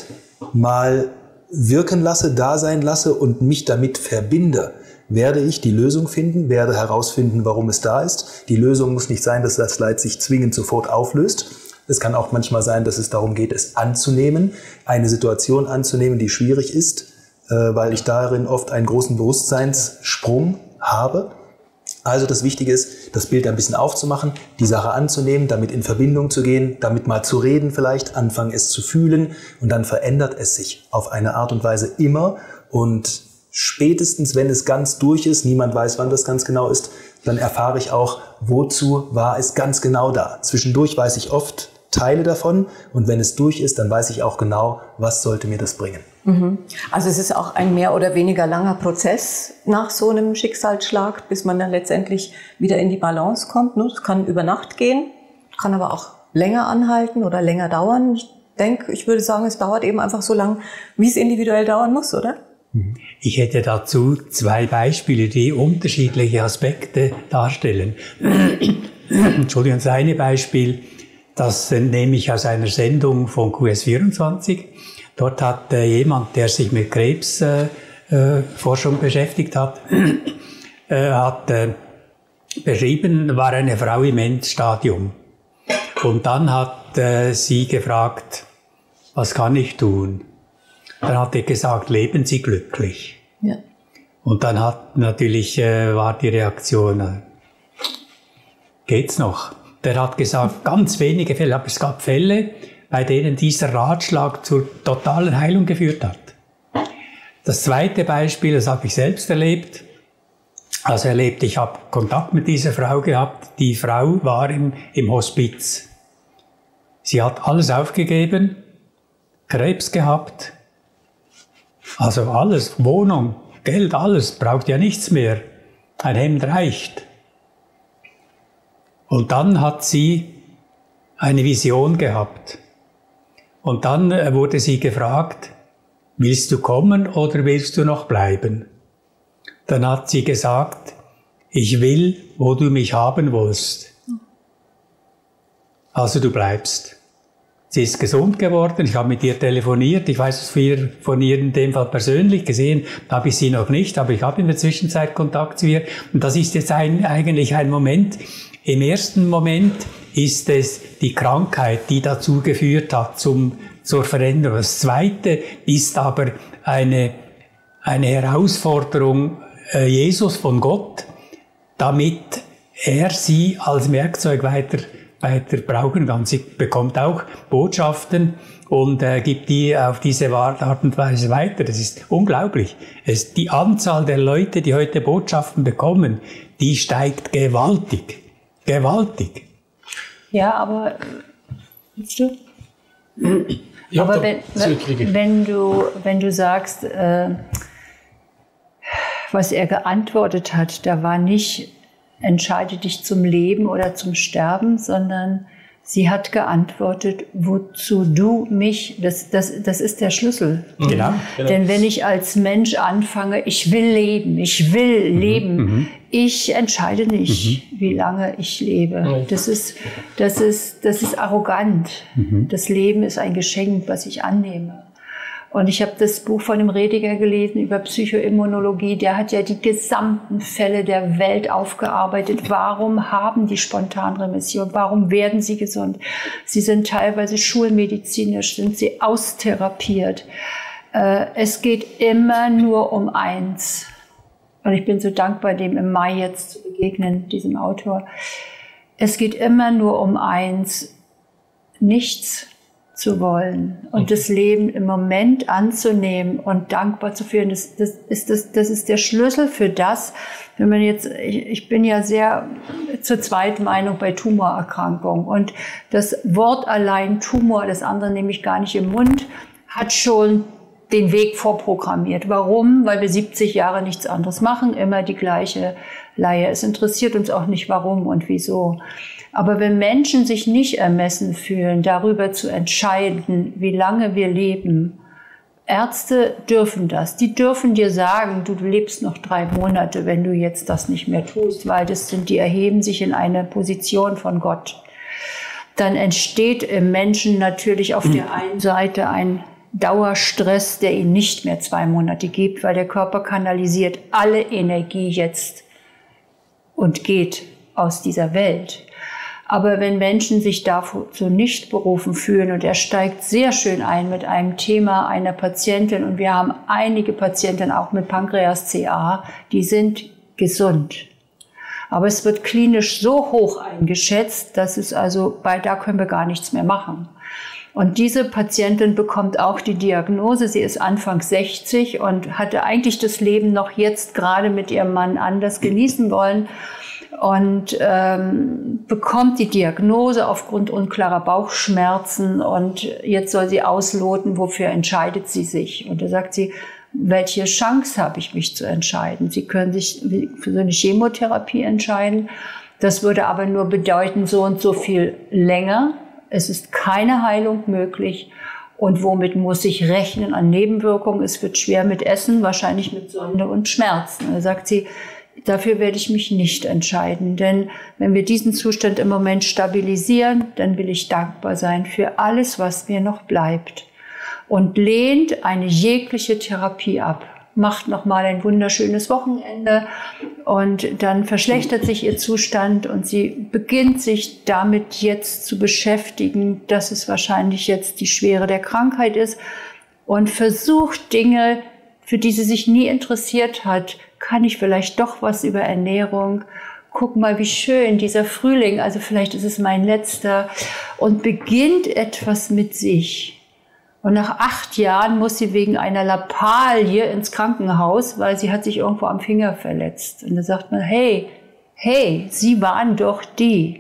mal wirken lasse, da sein lasse und mich damit verbinde, werde ich die Lösung finden, werde herausfinden, warum es da ist. Die Lösung muss nicht sein, dass das Leid sich zwingend sofort auflöst. Es kann auch manchmal sein, dass es darum geht, es anzunehmen, eine Situation anzunehmen, die schwierig ist, weil ich darin oft einen großen Bewusstseinssprung habe. Also das Wichtige ist, das Bild ein bisschen aufzumachen, die Sache anzunehmen, damit in Verbindung zu gehen, damit mal zu reden vielleicht, anfangen es zu fühlen und dann verändert es sich auf eine Art und Weise immer. Und spätestens, wenn es ganz durch ist, niemand weiß, wann das ganz genau ist, dann erfahre ich auch, wozu war es ganz genau da. Zwischendurch weiß ich oft Teile davon und wenn es durch ist, dann weiß ich auch genau, was sollte mir das bringen. Also es ist auch ein mehr oder weniger langer Prozess nach so einem Schicksalsschlag, bis man dann letztendlich wieder in die Balance kommt. Das kann über Nacht gehen, kann aber auch länger anhalten oder länger dauern. Ich denke, ich würde sagen, es dauert eben einfach so lang, wie es individuell dauern muss, oder? Ich hätte dazu zwei Beispiele, die unterschiedliche Aspekte darstellen. Entschuldigung, das eine Beispiel, das nehme ich aus einer Sendung von Q S vierundzwanzig. Dort hat äh, jemand, der sich mit Krebsforschung äh, äh, beschäftigt hat, äh, hat äh, beschrieben, war eine Frau im Endstadium. Und dann hat äh, sie gefragt, was kann ich tun? Dann hat er gesagt, leben Sie glücklich. Ja. Und dann hat natürlich, äh, war die Reaktion, äh, geht's noch? Der hat gesagt, ganz wenige Fälle, aber es gab Fälle, bei denen dieser Ratschlag zur totalen Heilung geführt hat. Das zweite Beispiel, das habe ich selbst erlebt. Also erlebt, ich habe Kontakt mit dieser Frau gehabt. Die Frau war im, im Hospiz. Sie hat alles aufgegeben, Krebs gehabt, also alles, Wohnung, Geld, alles, braucht ja nichts mehr. Ein Hemd reicht. Und dann hat sie eine Vision gehabt. Und dann wurde sie gefragt, willst du kommen oder willst du noch bleiben? Dann hat sie gesagt, ich will, wo du mich haben willst. Also du bleibst. Sie ist gesund geworden, ich habe mit ihr telefoniert, ich weiß es von ihr in dem Fall persönlich, gesehen habe ich sie noch nicht, aber ich habe in der Zwischenzeit Kontakt zu ihr. Und das ist jetzt ein, eigentlich ein Moment. Im ersten Moment ist es die Krankheit, die dazu geführt hat zum, zur Veränderung. Das zweite ist aber eine, eine Herausforderung äh, Jesus von Gott, damit er sie als Werkzeug weiter weiter brauchen kann. Sie bekommt auch Botschaften und äh, gibt die auf diese Art und Weise weiter. Das ist unglaublich. Es, die Anzahl der Leute, die heute Botschaften bekommen, die steigt gewaltig. Gewaltig. Ja, aber willst du? Ja, aber wenn, wenn, du, wenn du sagst, äh, was er geantwortet hat, da war nicht, entscheide dich zum Leben oder zum Sterben, sondern sie hat geantwortet, wozu du mich, das, das, das ist der Schlüssel. Genau, genau. Denn wenn ich als Mensch anfange, ich will leben, ich will mhm, leben, mhm. ich entscheide nicht, mhm. wie lange ich lebe. Das ist, das ist, das ist arrogant. Mhm. Das Leben ist ein Geschenk, was ich annehme. Und ich habe das Buch von dem Rediger gelesen über Psychoimmunologie. Der hat ja die gesamten Fälle der Welt aufgearbeitet. Warum haben die Spontanremission? Warum werden sie gesund? Sie sind teilweise schulmedizinisch, sind sie austherapiert. Äh, es geht immer nur um eins. Und ich bin so dankbar, dem im Mai jetzt zu begegnen, diesem Autor. Es geht immer nur um eins, nichts zu wollen und okay. das Leben im Moment anzunehmen und dankbar zu fühlen. Das, das, ist, das, das ist der Schlüssel für das, wenn man jetzt, ich, ich bin ja sehr zur zweiten Meinung bei Tumorerkrankungen und das Wort allein Tumor, das andere nehme ich gar nicht im Mund, hat schon den Weg vorprogrammiert. Warum? Weil wir siebzig Jahre nichts anderes machen, immer die gleiche Leier. Es interessiert uns auch nicht, warum und wieso. Aber wenn Menschen sich nicht ermessen fühlen, darüber zu entscheiden, wie lange wir leben, Ärzte dürfen das. Die dürfen dir sagen, du lebst noch drei Monate, wenn du jetzt das nicht mehr tust, weil das sind, die erheben sich in eine Position von Gott. Dann entsteht im Menschen natürlich auf der einen Seite ein Dauerstress, der ihn nicht mehr zwei Monate gibt, weil der Körper kanalisiert alle Energie jetzt und geht aus dieser Welt. Aber wenn Menschen sich dazu nicht berufen fühlen, und er steigt sehr schön ein mit einem Thema einer Patientin, und wir haben einige Patientinnen auch mit Pankreas-C A, die sind gesund. Aber es wird klinisch so hoch eingeschätzt, dass es also, bei da können wir gar nichts mehr machen. Und diese Patientin bekommt auch die Diagnose, sie ist Anfang sechzig und hatte eigentlich das Leben noch jetzt gerade mit ihrem Mann anders genießen wollen. Und ähm, bekommt die Diagnose aufgrund unklarer Bauchschmerzen und jetzt soll sie ausloten, wofür entscheidet sie sich. Und da sagt sie, welche Chance habe ich, mich zu entscheiden? Sie können sich für so eine Chemotherapie entscheiden. Das würde aber nur bedeuten, so und so viel länger. Es ist keine Heilung möglich. Und womit muss ich rechnen an Nebenwirkungen? Es wird schwer mit Essen, wahrscheinlich mit Sonde und Schmerzen. Da sagt sie, dafür werde ich mich nicht entscheiden, denn wenn wir diesen Zustand im Moment stabilisieren, dann will ich dankbar sein für alles, was mir noch bleibt. Und lehnt eine jegliche Therapie ab, macht nochmal ein wunderschönes Wochenende und dann verschlechtert sich ihr Zustand und sie beginnt sich damit jetzt zu beschäftigen, dass es wahrscheinlich jetzt die Schwere der Krankheit ist und versucht Dinge, für die sie sich nie interessiert hat, kann ich vielleicht doch was über Ernährung, guck mal, wie schön dieser Frühling, also vielleicht ist es mein letzter, und beginnt etwas mit sich. Und nach acht Jahren muss sie wegen einer Lappalie ins Krankenhaus, weil sie hat sich irgendwo am Finger verletzt. Und da sagt man, hey, hey, Sie waren doch die.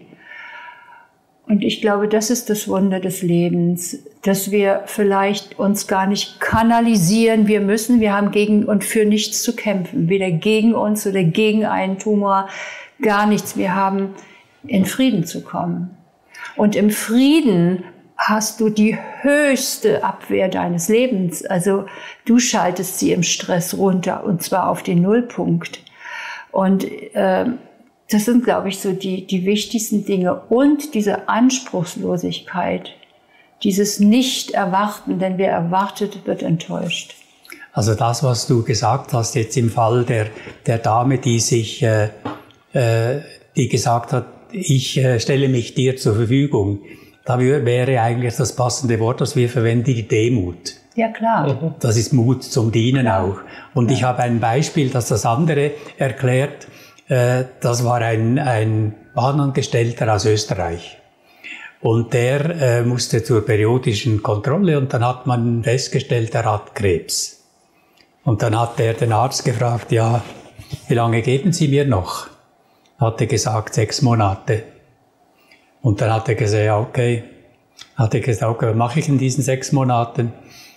Und ich glaube, das ist das Wunder des Lebens, dass wir vielleicht uns gar nicht kanalisieren. Wir müssen, wir haben gegen und für nichts zu kämpfen, weder gegen uns oder gegen einen Tumor, gar nichts. Wir haben in Frieden zu kommen. Und im Frieden hast du die höchste Abwehr deines Lebens. Also du schaltest sie im Stress runter, und zwar auf den Nullpunkt. Und äh, das sind, glaube ich, so die, die wichtigsten Dinge. Und diese Anspruchslosigkeit, dieses Nicht-Erwarten, denn wer erwartet, wird enttäuscht. Also das, was du gesagt hast, jetzt im Fall der, der Dame, die sich, äh, äh, die gesagt hat, ich äh, stelle mich dir zur Verfügung, da wäre eigentlich das passende Wort, das wir verwenden, die Demut. Ja, klar. Das ist Mut zum Dienen auch. Und ja. Ich habe ein Beispiel, das das andere erklärt. Das war ein, ein Bahnangestellter aus Österreich. Und der äh, musste zur periodischen Kontrolle und dann hat man festgestellt, er hat Krebs. Und dann hat er den Arzt gefragt, ja, wie lange geben Sie mir noch? Hat er gesagt, sechs Monate. Und dann hat er gesagt, ja, okay. Hat er gesagt, okay, was mache ich in diesen sechs Monaten?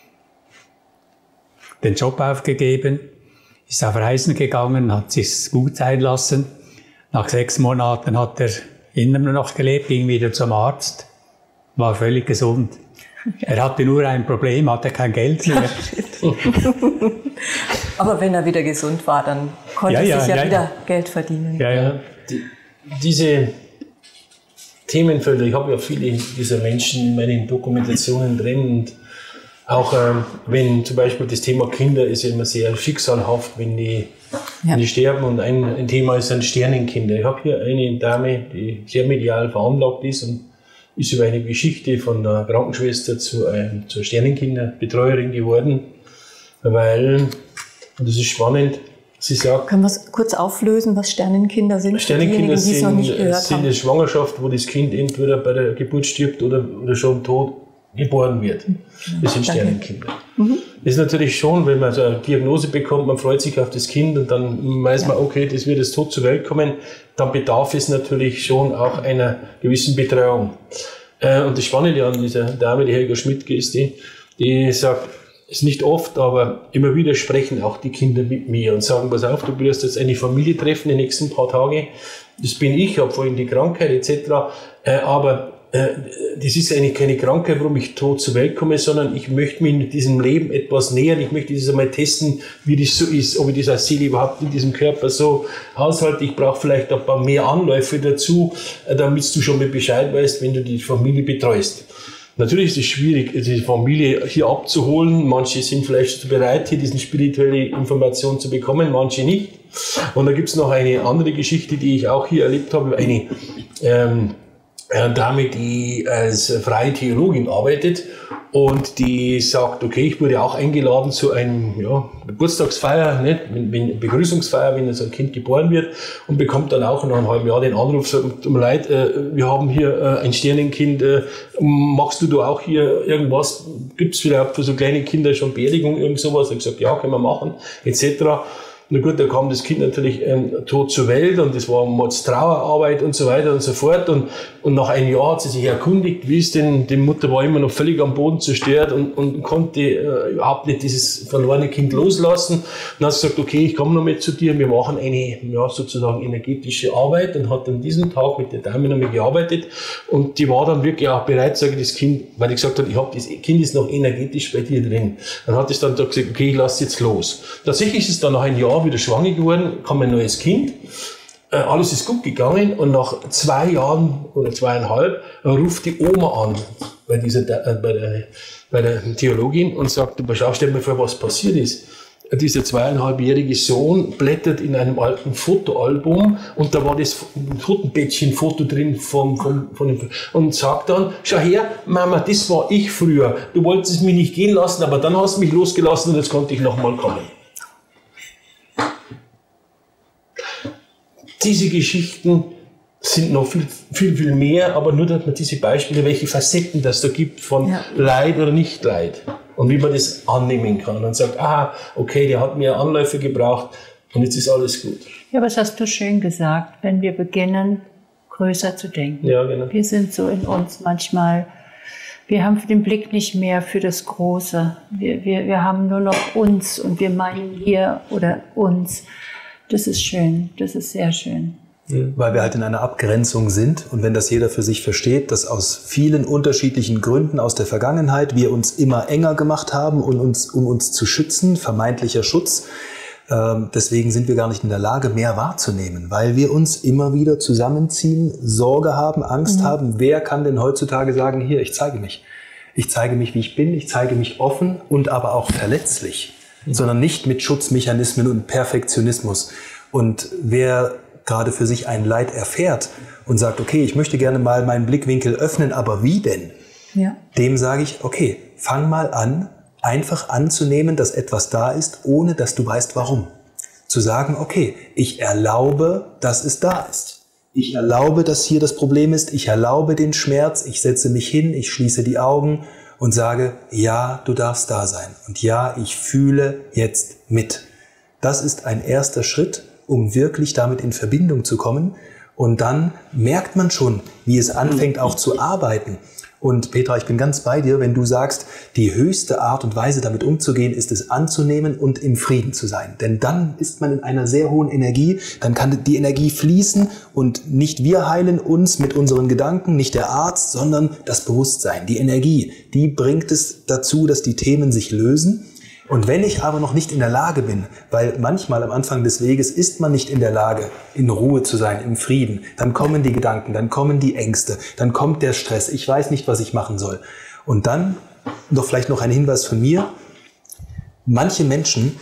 Den Job aufgegeben, ist auf Reisen gegangen, hat sich's gut sein lassen. Nach sechs Monaten hat er immer noch gelebt, ging wieder zum Arzt, war völlig gesund. Er hatte nur ein Problem, hatte kein Geld mehr. Aber wenn er wieder gesund war, dann konnte ja, er ja, sich ja, ja wieder ja. Geld verdienen. Ja, ja. Die, diese Themenfelder, ich habe ja viele dieser Menschen in meinen Dokumentationen drin und auch ähm, wenn zum Beispiel das Thema Kinder ist ja immer sehr schicksalhaft, wenn die, ja. wenn die sterben und ein, ein Thema ist dann Sternenkinder. Ich habe hier eine Dame, die sehr medial veranlagt ist und ist über eine Geschichte von der Krankenschwester zu, ähm, zur Sternenkinderbetreuerin geworden, weil, und das ist spannend, sie sagt... Können wir es kurz auflösen, was Sternenkinder sind? Sternenkinder sind, noch nicht gehört sind haben. Eine Schwangerschaft, wo das Kind entweder bei der Geburt stirbt oder, oder schon tot geboren wird. Das sind Danke. Sternenkinder. Mhm. Das ist natürlich schon, wenn man so eine Diagnose bekommt, man freut sich auf das Kind und dann weiß ja. man, okay, das wird jetzt tot zur Welt kommen, dann bedarf es natürlich schon auch einer gewissen Betreuung. Und das Spannende an dieser Dame, die Helga Schmidt ist, die, die sagt, ist nicht oft, aber immer wieder sprechen auch die Kinder mit mir und sagen, pass auf, du wirst jetzt eine Familie treffen die nächsten paar Tage. Das bin ich, habe vorhin die Krankheit et cetera. Aber das ist eigentlich keine Krankheit, warum ich tot zur Welt komme, sondern ich möchte mich mit diesem Leben etwas nähern. Ich möchte das einmal testen, wie das so ist, ob ich das als Seele überhaupt in diesem Körper so aushalte. Ich brauche vielleicht ein paar mehr Anläufe dazu, damit du schon mal Bescheid weißt, wenn du die Familie betreust. Natürlich ist es schwierig, die Familie hier abzuholen. Manche sind vielleicht bereit, hier diese spirituelle Information zu bekommen, manche nicht. Und da gibt es noch eine andere Geschichte, die ich auch hier erlebt habe. Eine ähm, Eine Dame, die als freie Theologin arbeitet und die sagt, okay, ich wurde auch eingeladen zu einem ja, Geburtstagsfeier, nicht? Wenn, wenn, Begrüßungsfeier, wenn so ein Kind geboren wird und bekommt dann auch nach einem halben Jahr den Anruf, sagt, tut mir leid, äh, wir haben hier äh, ein Sternenkind, äh, machst du da auch hier irgendwas, gibt es vielleicht für so kleine Kinder schon Beerdigung, irgend sowas? Ich habe gesagt, ja, können wir machen, et cetera. Na gut, da kam das Kind natürlich ähm, tot zur Welt und das war Mords Trauerarbeit und so weiter und so fort. Und, und nach einem Jahr hat sie sich erkundigt, wie es denn, die Mutter war immer noch völlig am Boden zerstört und, und konnte äh, überhaupt nicht dieses verlorene Kind loslassen. Und dann hat sie gesagt, okay, ich komme noch mit zu dir, wir machen eine ja, sozusagen energetische Arbeit und hat an diesem Tag mit der Dame noch mal gearbeitet. Und die war dann wirklich auch bereit, sage ich, das Kind, weil ich gesagt habe, ich hab, das Kind ist noch energetisch bei dir drin. Dann hat es dann da gesagt, okay, ich lasse jetzt los. Tatsächlich ist es dann nach einem Jahr wieder schwanger geworden, kam ein neues Kind, äh, alles ist gut gegangen und nach zwei Jahren oder zweieinhalb ruft die Oma an bei, dieser, äh, bei, der, bei der Theologin und sagt, schau, stell mir vor, was passiert ist. Dieser zweieinhalbjährige Sohn blättert in einem alten Fotoalbum und da war das Totenbettchen-Foto drin vom, vom, von dem, und sagt dann, schau her, Mama, das war ich früher. Du wolltest mich nicht gehen lassen, aber dann hast du mich losgelassen und jetzt konnte ich nochmal kommen. Diese Geschichten sind noch viel, viel, viel mehr, aber nur, dass man diese Beispiele, welche Facetten das da gibt von ja. Leid oder Nicht-Leid und wie man das annehmen kann und sagt, ah, okay, der hat mehr Anläufe gebraucht und jetzt ist alles gut. Ja, was hast du schön gesagt, wenn wir beginnen, größer zu denken. Ja, genau. Wir sind so in uns manchmal, wir haben den Blick nicht mehr für das Große. Wir, wir, wir haben nur noch uns und wir meinen hier oder uns. Das ist schön, das ist sehr schön. Weil wir halt in einer Abgrenzung sind und wenn das jeder für sich versteht, dass aus vielen unterschiedlichen Gründen aus der Vergangenheit wir uns immer enger gemacht haben, um uns, um uns zu schützen, vermeintlicher Schutz. Ähm, deswegen sind wir gar nicht in der Lage, mehr wahrzunehmen, weil wir uns immer wieder zusammenziehen, Sorge haben, Angst mhm. haben. Wer kann denn heutzutage sagen, hier, ich zeige mich. Ich zeige mich, wie ich bin, ich zeige mich offen und aber auch verletzlich. Sondern nicht mit Schutzmechanismen und Perfektionismus. Und wer gerade für sich ein Leid erfährt und sagt, okay, ich möchte gerne mal meinen Blickwinkel öffnen, aber wie denn? Ja. Dem sage ich, okay, fang mal an, einfach anzunehmen, dass etwas da ist, ohne dass du weißt, warum. Zu sagen, okay, ich erlaube, dass es da ist. Ich erlaube, dass hier das Problem ist. Ich erlaube den Schmerz. Ich setze mich hin, ich schließe die Augen und sage, ja, du darfst da sein. Und ja, ich fühle jetzt mit. Das ist ein erster Schritt, um wirklich damit in Verbindung zu kommen. Und dann merkt man schon, wie es anfängt auch zu arbeiten. Und Petra, ich bin ganz bei dir, wenn du sagst, die höchste Art und Weise damit umzugehen, ist es anzunehmen und im Frieden zu sein. Denn dann ist man in einer sehr hohen Energie, dann kann die Energie fließen und nicht wir heilen uns mit unseren Gedanken, nicht der Arzt, sondern das Bewusstsein, die Energie, die bringt es dazu, dass die Themen sich lösen. Und wenn ich aber noch nicht in der Lage bin, weil manchmal am Anfang des Weges ist man nicht in der Lage, in Ruhe zu sein, im Frieden, dann kommen die Gedanken, dann kommen die Ängste, dann kommt der Stress, ich weiß nicht, was ich machen soll. Und dann noch vielleicht noch ein Hinweis von mir. Manche Menschen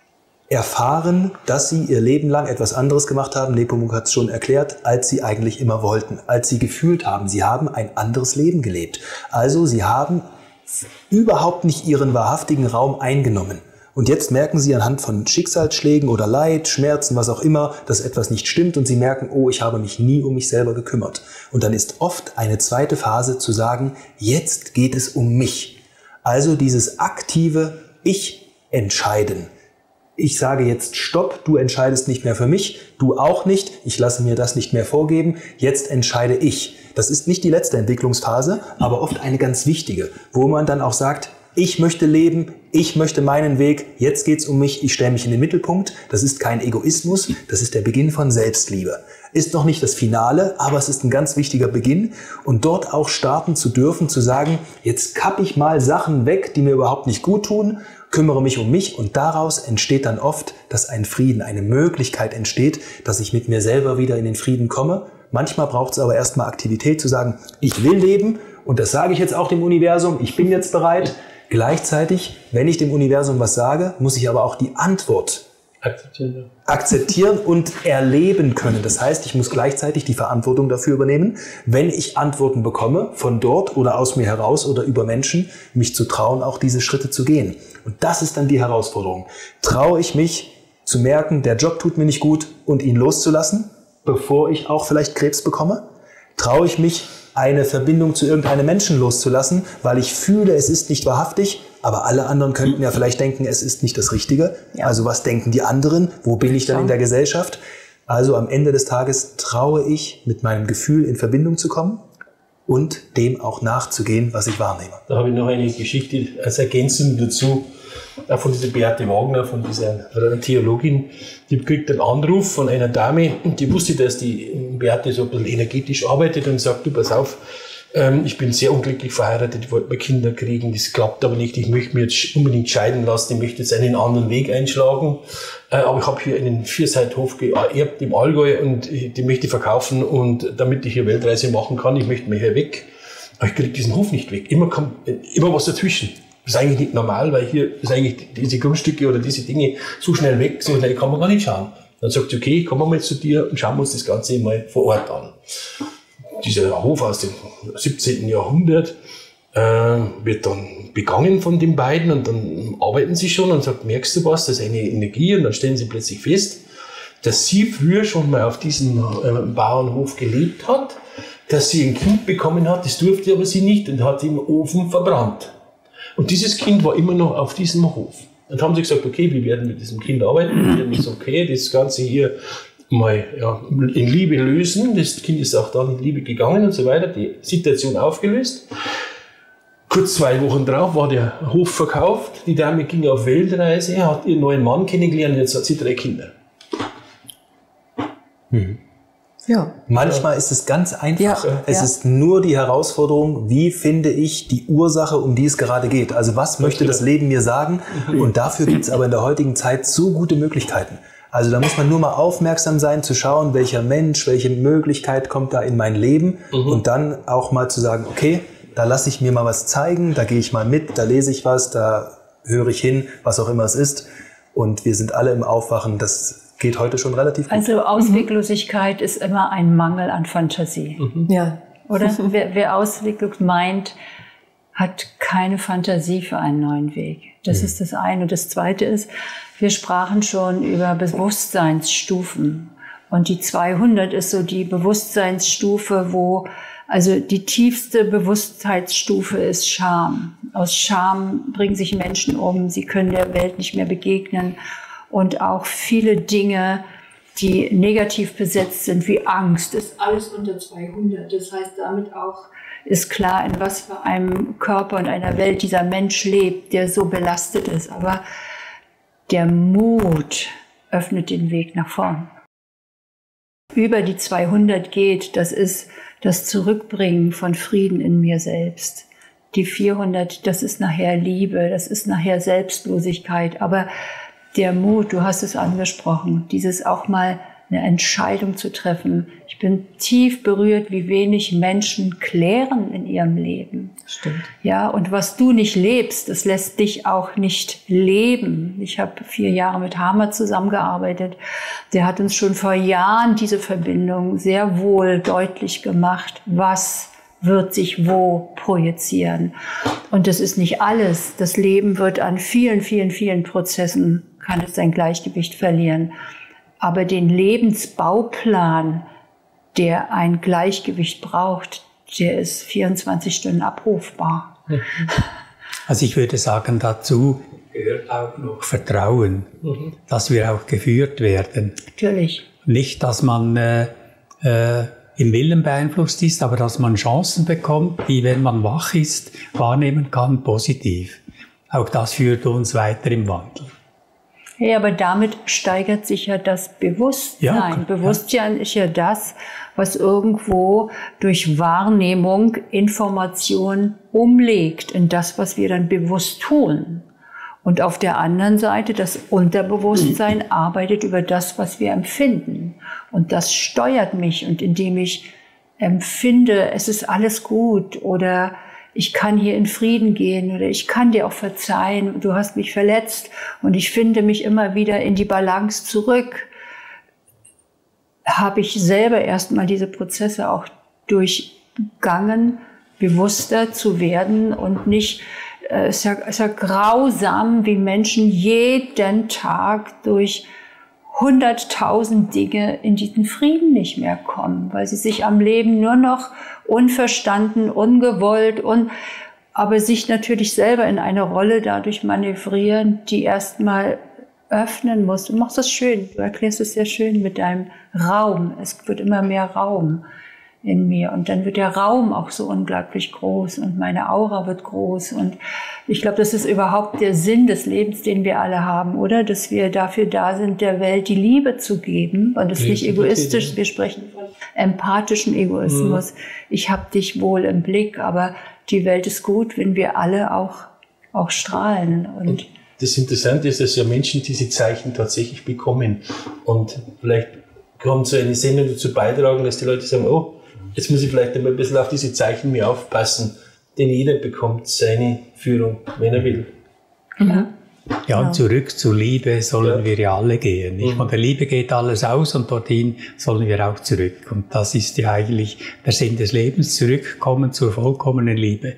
erfahren, dass sie ihr Leben lang etwas anderes gemacht haben, Nepomuk hat es schon erklärt, als sie eigentlich immer wollten, als sie gefühlt haben. Sie haben ein anderes Leben gelebt. Also sie haben überhaupt nicht ihren wahrhaftigen Raum eingenommen. Und jetzt merken sie anhand von Schicksalsschlägen oder Leid, Schmerzen, was auch immer, dass etwas nicht stimmt und sie merken, oh, ich habe mich nie um mich selber gekümmert. Und dann ist oft eine zweite Phase zu sagen, jetzt geht es um mich. Also dieses aktive Ich-Entscheiden. Ich sage jetzt Stopp, du entscheidest nicht mehr für mich, du auch nicht, ich lasse mir das nicht mehr vorgeben, jetzt entscheide ich. Das ist nicht die letzte Entwicklungsphase, aber oft eine ganz wichtige, wo man dann auch sagt, ich möchte leben, ich möchte meinen Weg, jetzt geht's um mich, ich stelle mich in den Mittelpunkt. Das ist kein Egoismus, das ist der Beginn von Selbstliebe. Ist noch nicht das Finale, aber es ist ein ganz wichtiger Beginn. Und dort auch starten zu dürfen, zu sagen, jetzt kapp ich mal Sachen weg, die mir überhaupt nicht gut tun, kümmere mich um mich und daraus entsteht dann oft, dass ein Frieden, eine Möglichkeit entsteht, dass ich mit mir selber wieder in den Frieden komme. Manchmal braucht es aber erstmal Aktivität zu sagen, ich will leben und das sage ich jetzt auch dem Universum, ich bin jetzt bereit. Gleichzeitig, wenn ich dem Universum was sage, muss ich aber auch die Antwort akzeptieren, akzeptieren und erleben können. Das heißt, ich muss gleichzeitig die Verantwortung dafür übernehmen, wenn ich Antworten bekomme, von dort oder aus mir heraus oder über Menschen, mich zu trauen, auch diese Schritte zu gehen. Und das ist dann die Herausforderung. Traue ich mich zu merken, der Job tut mir nicht gut und ihn loszulassen, bevor ich auch vielleicht Krebs bekomme? Traue ich mich, eine Verbindung zu irgendeinem Menschen loszulassen, weil ich fühle, es ist nicht wahrhaftig, aber alle anderen könnten ja vielleicht denken, es ist nicht das Richtige. Ja. Also was denken die anderen? Wo bin ich dann in der Gesellschaft? Also am Ende des Tages traue ich, mit meinem Gefühl in Verbindung zu kommen und dem auch nachzugehen, was ich wahrnehme. Da habe ich noch eine Geschichte als Ergänzung dazu, auch von dieser Beate Wagner, von dieser Theologin, die kriegt einen Anruf von einer Dame und die wusste, dass die Beate so ein bisschen energetisch arbeitet und sagt, du, pass auf, ähm, ich bin sehr unglücklich verheiratet, ich wollte mal Kinder kriegen, das klappt aber nicht, ich möchte mich jetzt unbedingt scheiden lassen, ich möchte jetzt einen anderen Weg einschlagen, äh, aber ich habe hier einen Vierseithof geerbt im Allgäu und den möchte ich verkaufen und damit ich hier Weltreise machen kann, ich möchte mal hier weg, aber ich kriege diesen Hof nicht weg, immer kommt immer was dazwischen. Das ist eigentlich nicht normal, weil hier ist eigentlich diese Grundstücke oder diese Dinge so schnell weg, so schnell kann man gar nicht schauen. Dann sagt sie, okay, kommen wir mal zu dir und schauen wir uns das Ganze mal vor Ort an. Dieser Hof aus dem siebzehnten Jahrhundert äh, wird dann begangen von den beiden und dann arbeiten sie schon und sagt, merkst du was, das ist eine Energie und dann stellen sie plötzlich fest, dass sie früher schon mal auf diesem äh, Bauernhof gelebt hat, dass sie ein Kind bekommen hat, das durfte aber sie nicht und hat im Ofen verbrannt. Und dieses Kind war immer noch auf diesem Hof. Und haben sie gesagt, okay, wir werden mit diesem Kind arbeiten, wir werden das okay, das Ganze hier mal ja, in Liebe lösen. Das Kind ist auch dann in Liebe gegangen und so weiter, die Situation aufgelöst. Kurz zwei Wochen drauf war der Hof verkauft, die Dame ging auf Weltreise, hat ihren neuen Mann kennengelernt, jetzt hat sie drei Kinder. Mhm. Ja. Manchmal ist es ganz einfach. Ja, es ja. ist nur die Herausforderung, wie finde ich die Ursache, um die es gerade geht. Also was möchte das Leben mir sagen? Und dafür gibt es aber in der heutigen Zeit so gute Möglichkeiten. Also da muss man nur mal aufmerksam sein, zu schauen, welcher Mensch, welche Möglichkeit kommt da in mein Leben. Mhm. Und dann auch mal zu sagen, okay, da lasse ich mir mal was zeigen, da gehe ich mal mit, da lese ich was, da höre ich hin, was auch immer es ist. Und wir sind alle im Aufwachen, das geht heute schon relativ gut. Also Ausweglosigkeit mhm. ist immer ein Mangel an Fantasie. Mhm. Ja. Oder? wer, wer ausweglos meint, hat keine Fantasie für einen neuen Weg. Das mhm. ist das eine. Und das zweite ist, wir sprachen schon über Bewusstseinsstufen. Und die zweihundert ist so die Bewusstseinsstufe, wo, also die tiefste Bewusstheitsstufe ist Scham. Aus Scham bringen sich Menschen um, sie können der Welt nicht mehr begegnen. Und auch viele Dinge, die negativ besetzt sind, wie Angst, ist alles unter zweihundert. Das heißt, damit auch ist klar, in was für einem Körper und einer Welt dieser Mensch lebt, der so belastet ist. Aber der Mut öffnet den Weg nach vorn. Über die zweihundert geht, das ist das Zurückbringen von Frieden in mir selbst. Die vierhundert, das ist nachher Liebe, das ist nachher Selbstlosigkeit. Aber der Mut, du hast es angesprochen, dieses auch mal eine Entscheidung zu treffen. Ich bin tief berührt, wie wenig Menschen klären in ihrem Leben. Stimmt. Ja, und was du nicht lebst, das lässt dich auch nicht leben. Ich habe vier Jahre mit Hammer zusammengearbeitet. Der hat uns schon vor Jahren diese Verbindung sehr wohl deutlich gemacht, was wird sich wo projizieren. Und das ist nicht alles. Das Leben wird an vielen, vielen, vielen Prozessen, kann es sein Gleichgewicht verlieren. Aber den Lebensbauplan, der ein Gleichgewicht braucht, der ist vierundzwanzig Stunden abrufbar. Also ich würde sagen, dazu gehört auch noch Vertrauen, mhm. dass wir auch geführt werden. Natürlich. Nicht, dass man äh, äh, im Willen beeinflusst ist, aber dass man Chancen bekommt, die, wenn man wach ist, wahrnehmen kann, positiv. Auch das führt uns weiter im Wandel. Ja, aber damit steigert sich ja das Bewusstsein. Ja, Bewusstsein ja. ist ja das, was irgendwo durch Wahrnehmung Information umlegt in das, was wir dann bewusst tun. Und auf der anderen Seite, das Unterbewusstsein arbeitet über das, was wir empfinden. Und das steuert mich. Und indem ich empfinde, es ist alles gut oder ich kann hier in Frieden gehen oder ich kann dir auch verzeihen, du hast mich verletzt und ich finde mich immer wieder in die Balance zurück, habe ich selber erstmal diese Prozesse auch durchgangen, bewusster zu werden und nicht, äh, es ist ja, es ist ja grausam, wie Menschen jeden Tag durch hunderttausend Dinge in diesen Frieden nicht mehr kommen, weil sie sich am Leben nur noch unverstanden, ungewollt und aber sich natürlich selber in eine Rolle dadurch manövrieren, die erstmal öffnen muss. Du machst das schön, du erklärst es sehr schön mit deinem Raum. Es wird immer mehr Raum in mir und dann wird der Raum auch so unglaublich groß und meine Aura wird groß und ich glaube, das ist überhaupt der Sinn des Lebens, den wir alle haben, oder? Dass wir dafür da sind, der Welt die Liebe zu geben und das ist nicht egoistisch, wir sprechen von empathischem Egoismus. Mhm. Ich habe dich wohl im Blick, aber die Welt ist gut, wenn wir alle auch, auch strahlen. Und, und das Interessante ist, dass ja Menschen diese Zeichen tatsächlich bekommen und vielleicht kommt so eine Sendung dazu beitragen, dass die Leute sagen, oh, jetzt muss ich vielleicht einmal ein bisschen auf diese Zeichen mehr aufpassen, denn jeder bekommt seine Führung, wenn er will. Mhm. Ja, und zurück zur Liebe sollen ja. wir ja alle gehen. Nicht? Mhm. Von der Liebe geht alles aus und dorthin sollen wir auch zurück. Und das ist ja eigentlich der Sinn des Lebens, zurückkommen zur vollkommenen Liebe.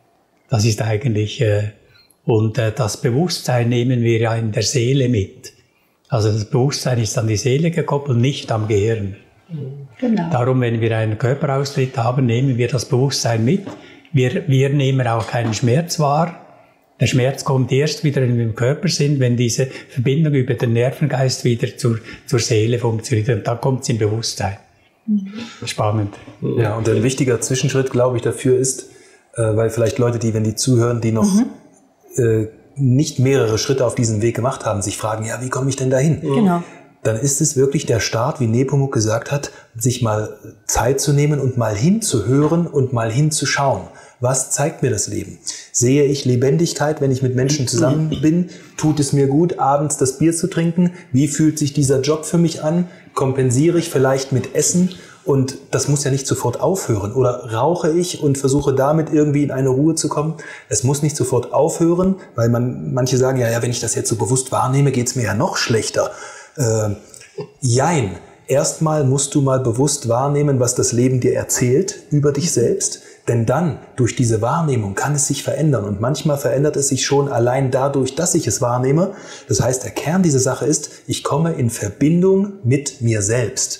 Das ist eigentlich, äh, und äh, das Bewusstsein nehmen wir ja in der Seele mit. Also das Bewusstsein ist an die Seele gekoppelt, nicht am Gehirn. Genau. Darum, wenn wir einen Körperaustritt haben, nehmen wir das Bewusstsein mit. Wir, wir nehmen auch keinen Schmerz wahr. Der Schmerz kommt erst wieder, wenn wir im Körper sind, wenn diese Verbindung über den Nervengeist wieder zur, zur Seele funktioniert. Und dann kommt es im Bewusstsein. Mhm. Spannend. Ja, und ein wichtiger Zwischenschritt, glaube ich, dafür ist, äh, weil vielleicht Leute, die, wenn die zuhören, die noch mhm. äh, nicht mehrere Schritte auf diesem Weg gemacht haben, sich fragen, ja, wie komme ich denn dahin? Genau. Dann ist es wirklich der Start, wie Nepomuk gesagt hat, sich mal Zeit zu nehmen und mal hinzuhören und mal hinzuschauen. Was zeigt mir das Leben? Sehe ich Lebendigkeit, wenn ich mit Menschen zusammen bin? Tut es mir gut, abends das Bier zu trinken? Wie fühlt sich dieser Job für mich an? Kompensiere ich vielleicht mit Essen? Und das muss ja nicht sofort aufhören. Oder rauche ich und versuche damit irgendwie in eine Ruhe zu kommen? Es muss nicht sofort aufhören, weil man, manche sagen, ja, ja, wenn ich das jetzt so bewusst wahrnehme, geht's mir ja noch schlechter. Äh, jein. Erstmal musst du mal bewusst wahrnehmen, was das Leben dir erzählt über dich selbst. Denn dann, durch diese Wahrnehmung, kann es sich verändern. Und manchmal verändert es sich schon allein dadurch, dass ich es wahrnehme. Das heißt, der Kern dieser Sache ist, ich komme in Verbindung mit mir selbst.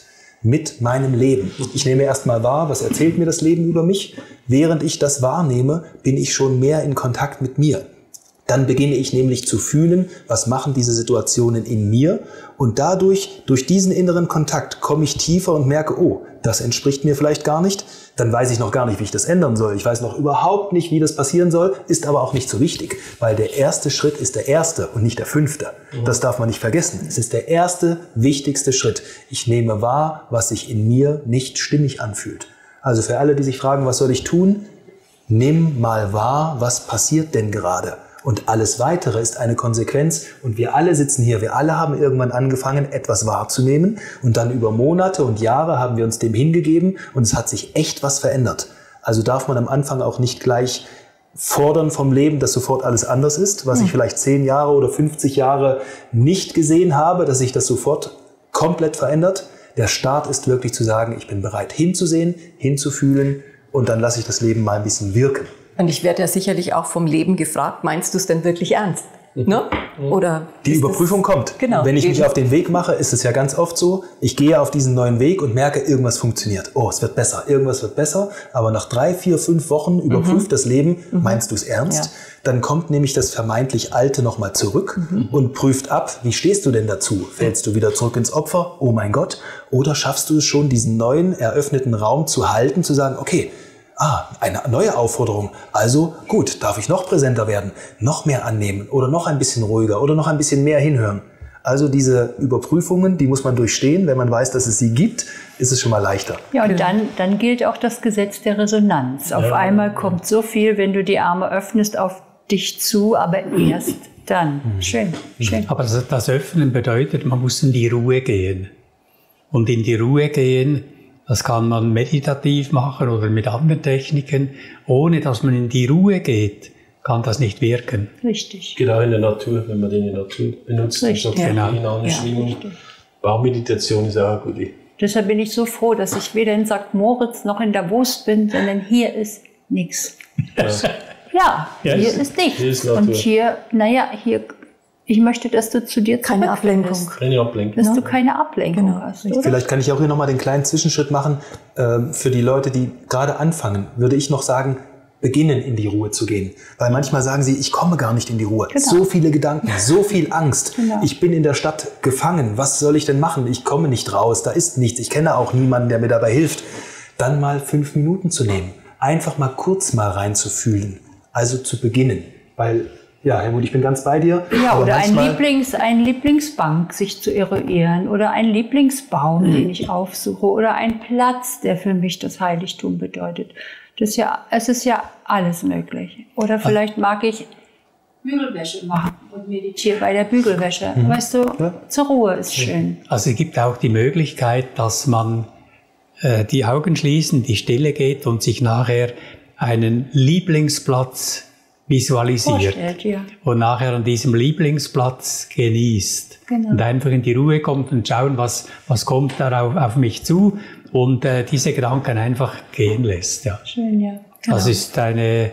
mit meinem Leben. Ich nehme erstmal wahr, was erzählt mir das Leben über mich. Während ich das wahrnehme, bin ich schon mehr in Kontakt mit mir. Dann beginne ich nämlich zu fühlen, was machen diese Situationen in mir. Und dadurch, durch diesen inneren Kontakt, komme ich tiefer und merke, oh, das entspricht mir vielleicht gar nicht. Dann weiß ich noch gar nicht, wie ich das ändern soll. Ich weiß noch überhaupt nicht, wie das passieren soll, ist aber auch nicht so wichtig, weil der erste Schritt ist der erste und nicht der fünfte. Mhm. Das darf man nicht vergessen. Es ist der erste, wichtigste Schritt. Ich nehme wahr, was sich in mir nicht stimmig anfühlt. Also für alle, die sich fragen, was soll ich tun? Nimm mal wahr, was passiert denn gerade? Und alles Weitere ist eine Konsequenz. Und wir alle sitzen hier, wir alle haben irgendwann angefangen, etwas wahrzunehmen. Und dann über Monate und Jahre haben wir uns dem hingegeben und es hat sich echt was verändert. Also darf man am Anfang auch nicht gleich fordern vom Leben, dass sofort alles anders ist, was ich vielleicht zehn Jahre oder fünfzig Jahre nicht gesehen habe, dass sich das sofort komplett verändert. Der Start ist wirklich zu sagen, ich bin bereit hinzusehen, hinzufühlen und dann lasse ich das Leben mal ein bisschen wirken. Und ich werde ja sicherlich auch vom Leben gefragt, meinst du es denn wirklich ernst? Ne? Oder die Überprüfung kommt. Genau, Wenn ich eben. mich auf den Weg mache, ist es ja ganz oft so, ich gehe auf diesen neuen Weg und merke, irgendwas funktioniert. Oh, es wird besser, irgendwas wird besser. Aber nach drei, vier, fünf Wochen überprüft mhm. das Leben, mhm. meinst du es ernst? Ja. Dann kommt nämlich das vermeintlich Alte nochmal zurück mhm. und prüft ab, wie stehst du denn dazu? Fällst du wieder zurück ins Opfer? Oh mein Gott. Oder schaffst du es schon, diesen neuen, eröffneten Raum zu halten, zu sagen, okay, ah, eine neue Aufforderung. Also gut, darf ich noch präsenter werden, noch mehr annehmen oder noch ein bisschen ruhiger oder noch ein bisschen mehr hinhören. Also diese Überprüfungen, die muss man durchstehen. Wenn man weiß, dass es sie gibt, ist es schon mal leichter. Ja, und dann, dann gilt auch das Gesetz der Resonanz. Auf ja. einmal kommt so viel, wenn du die Arme öffnest, auf dich zu, aber erst dann. Schön, schön. Aber das, das Öffnen bedeutet, man muss in die Ruhe gehen. Und in die Ruhe gehen, das kann man meditativ machen oder mit anderen Techniken. Ohne dass man in die Ruhe geht, kann das nicht wirken. Richtig. Genau in der Natur, wenn man den in der Natur benutzt. Richtig. Ja. Genau. In einer Schwingung. Baumeditation ist auch eine gute. Deshalb bin ich so froh, dass ich weder in Sankt Moritz noch in Davos bin, sondern hier ist nichts. Ja, ja, hier yes. ist nichts. Hier ist und hier, naja, hier... Ich möchte, dass du zu dir keine Ablenkung, keine Ablenkung, dass no. du keine Ablenkung genau. hast. Oder? Vielleicht kann ich auch hier nochmal den kleinen Zwischenschritt machen. Ähm, für die Leute, die gerade anfangen, würde ich noch sagen, beginnen in die Ruhe zu gehen. Weil manchmal sagen sie, ich komme gar nicht in die Ruhe. Genau. So viele Gedanken, so viel Angst. Genau. Ich bin in der Stadt gefangen. Was soll ich denn machen? Ich komme nicht raus. Da ist nichts. Ich kenne auch niemanden, der mir dabei hilft. Dann mal fünf Minuten zu nehmen. Einfach mal kurz mal reinzufühlen. Also zu beginnen. Weil ja, Helmut, ich bin ganz bei dir. Ja, oder ein Lieblings, ein Lieblingsbank sich zu eruieren oder ein Lieblingsbaum, den ich aufsuche oder ein Platz, der für mich das Heiligtum bedeutet. Das ist ja, es ist ja alles möglich. Oder vielleicht mag ich Bügelwäsche machen und meditiere bei der Bügelwäsche. Mhm. Weißt du, ja. zur Ruhe ist schön. Also es gibt auch die Möglichkeit, dass man äh, die Augen schließen, die Stille geht und sich nachher einen Lieblingsplatz visualisiert Vorstellt, ja. und nachher an diesem Lieblingsplatz genießt genau. und einfach in die Ruhe kommt und schauen, was, was kommt darauf auf mich zu und äh, diese Gedanken einfach gehen lässt. Ja. Schön, ja. Genau. Das ist eine,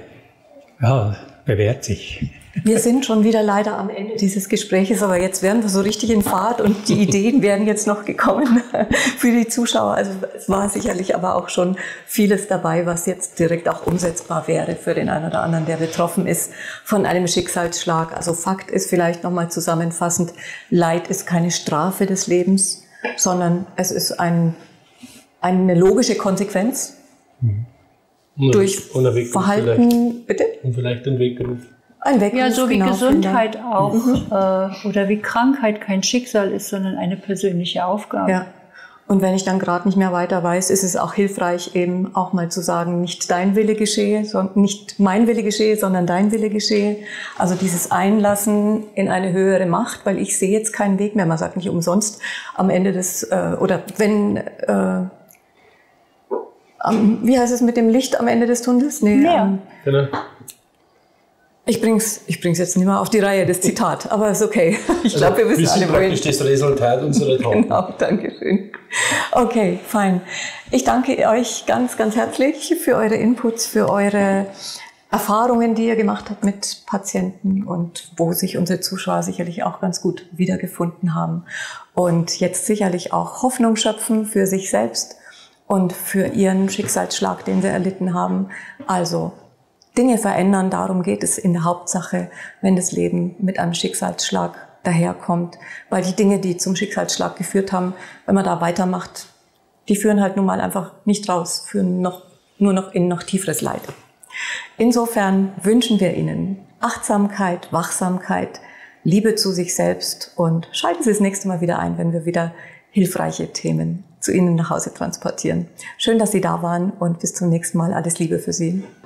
ja, bewährt sich. Wir sind schon wieder leider am Ende dieses Gespräches, aber jetzt werden wir so richtig in Fahrt und die Ideen werden jetzt noch gekommen für die Zuschauer. Also es war sicherlich aber auch schon vieles dabei, was jetzt direkt auch umsetzbar wäre für den einen oder anderen, der betroffen ist von einem Schicksalsschlag. Also Fakt ist vielleicht nochmal zusammenfassend, Leid ist keine Strafe des Lebens, sondern es ist ein, eine logische Konsequenz mhm. durch Verhalten. Bitte? Und vielleicht den Weckruf. Ein Weckruf, ja, so wie genau, Gesundheit auch mhm. äh, oder wie Krankheit kein Schicksal ist, sondern eine persönliche Aufgabe. Ja. Und wenn ich dann gerade nicht mehr weiter weiß, ist es auch hilfreich, eben auch mal zu sagen, nicht dein Wille geschehe, sondern nicht mein Wille geschehe, sondern dein Wille geschehe. Also dieses Einlassen in eine höhere Macht, weil ich sehe jetzt keinen Weg mehr. Man sagt nicht umsonst am Ende des äh, oder wenn äh, am, wie heißt es mit dem Licht am Ende des Tunnels? Nee, ja. ähm, genau. Ich bring's, ich bring's jetzt nicht mehr auf die Reihe, das Zitat, aber ist okay. Ich glaube, wir wissen alle, wohin. Das ist das Resultat unserer Tat. Genau, danke schön. Okay, fein. Ich danke euch ganz, ganz herzlich für eure Inputs, für eure Erfahrungen, die ihr gemacht habt mit Patienten und wo sich unsere Zuschauer sicherlich auch ganz gut wiedergefunden haben und jetzt sicherlich auch Hoffnung schöpfen für sich selbst und für ihren Schicksalsschlag, den sie erlitten haben. Also Dinge verändern, darum geht es in der Hauptsache, wenn das Leben mit einem Schicksalsschlag daherkommt. Weil die Dinge, die zum Schicksalsschlag geführt haben, wenn man da weitermacht, die führen halt nun mal einfach nicht raus, führen noch, nur noch in noch tieferes Leid. Insofern wünschen wir Ihnen Achtsamkeit, Wachsamkeit, Liebe zu sich selbst und schalten Sie das nächste Mal wieder ein, wenn wir wieder hilfreiche Themen zu Ihnen nach Hause transportieren. Schön, dass Sie da waren und bis zum nächsten Mal. Alles Liebe für Sie.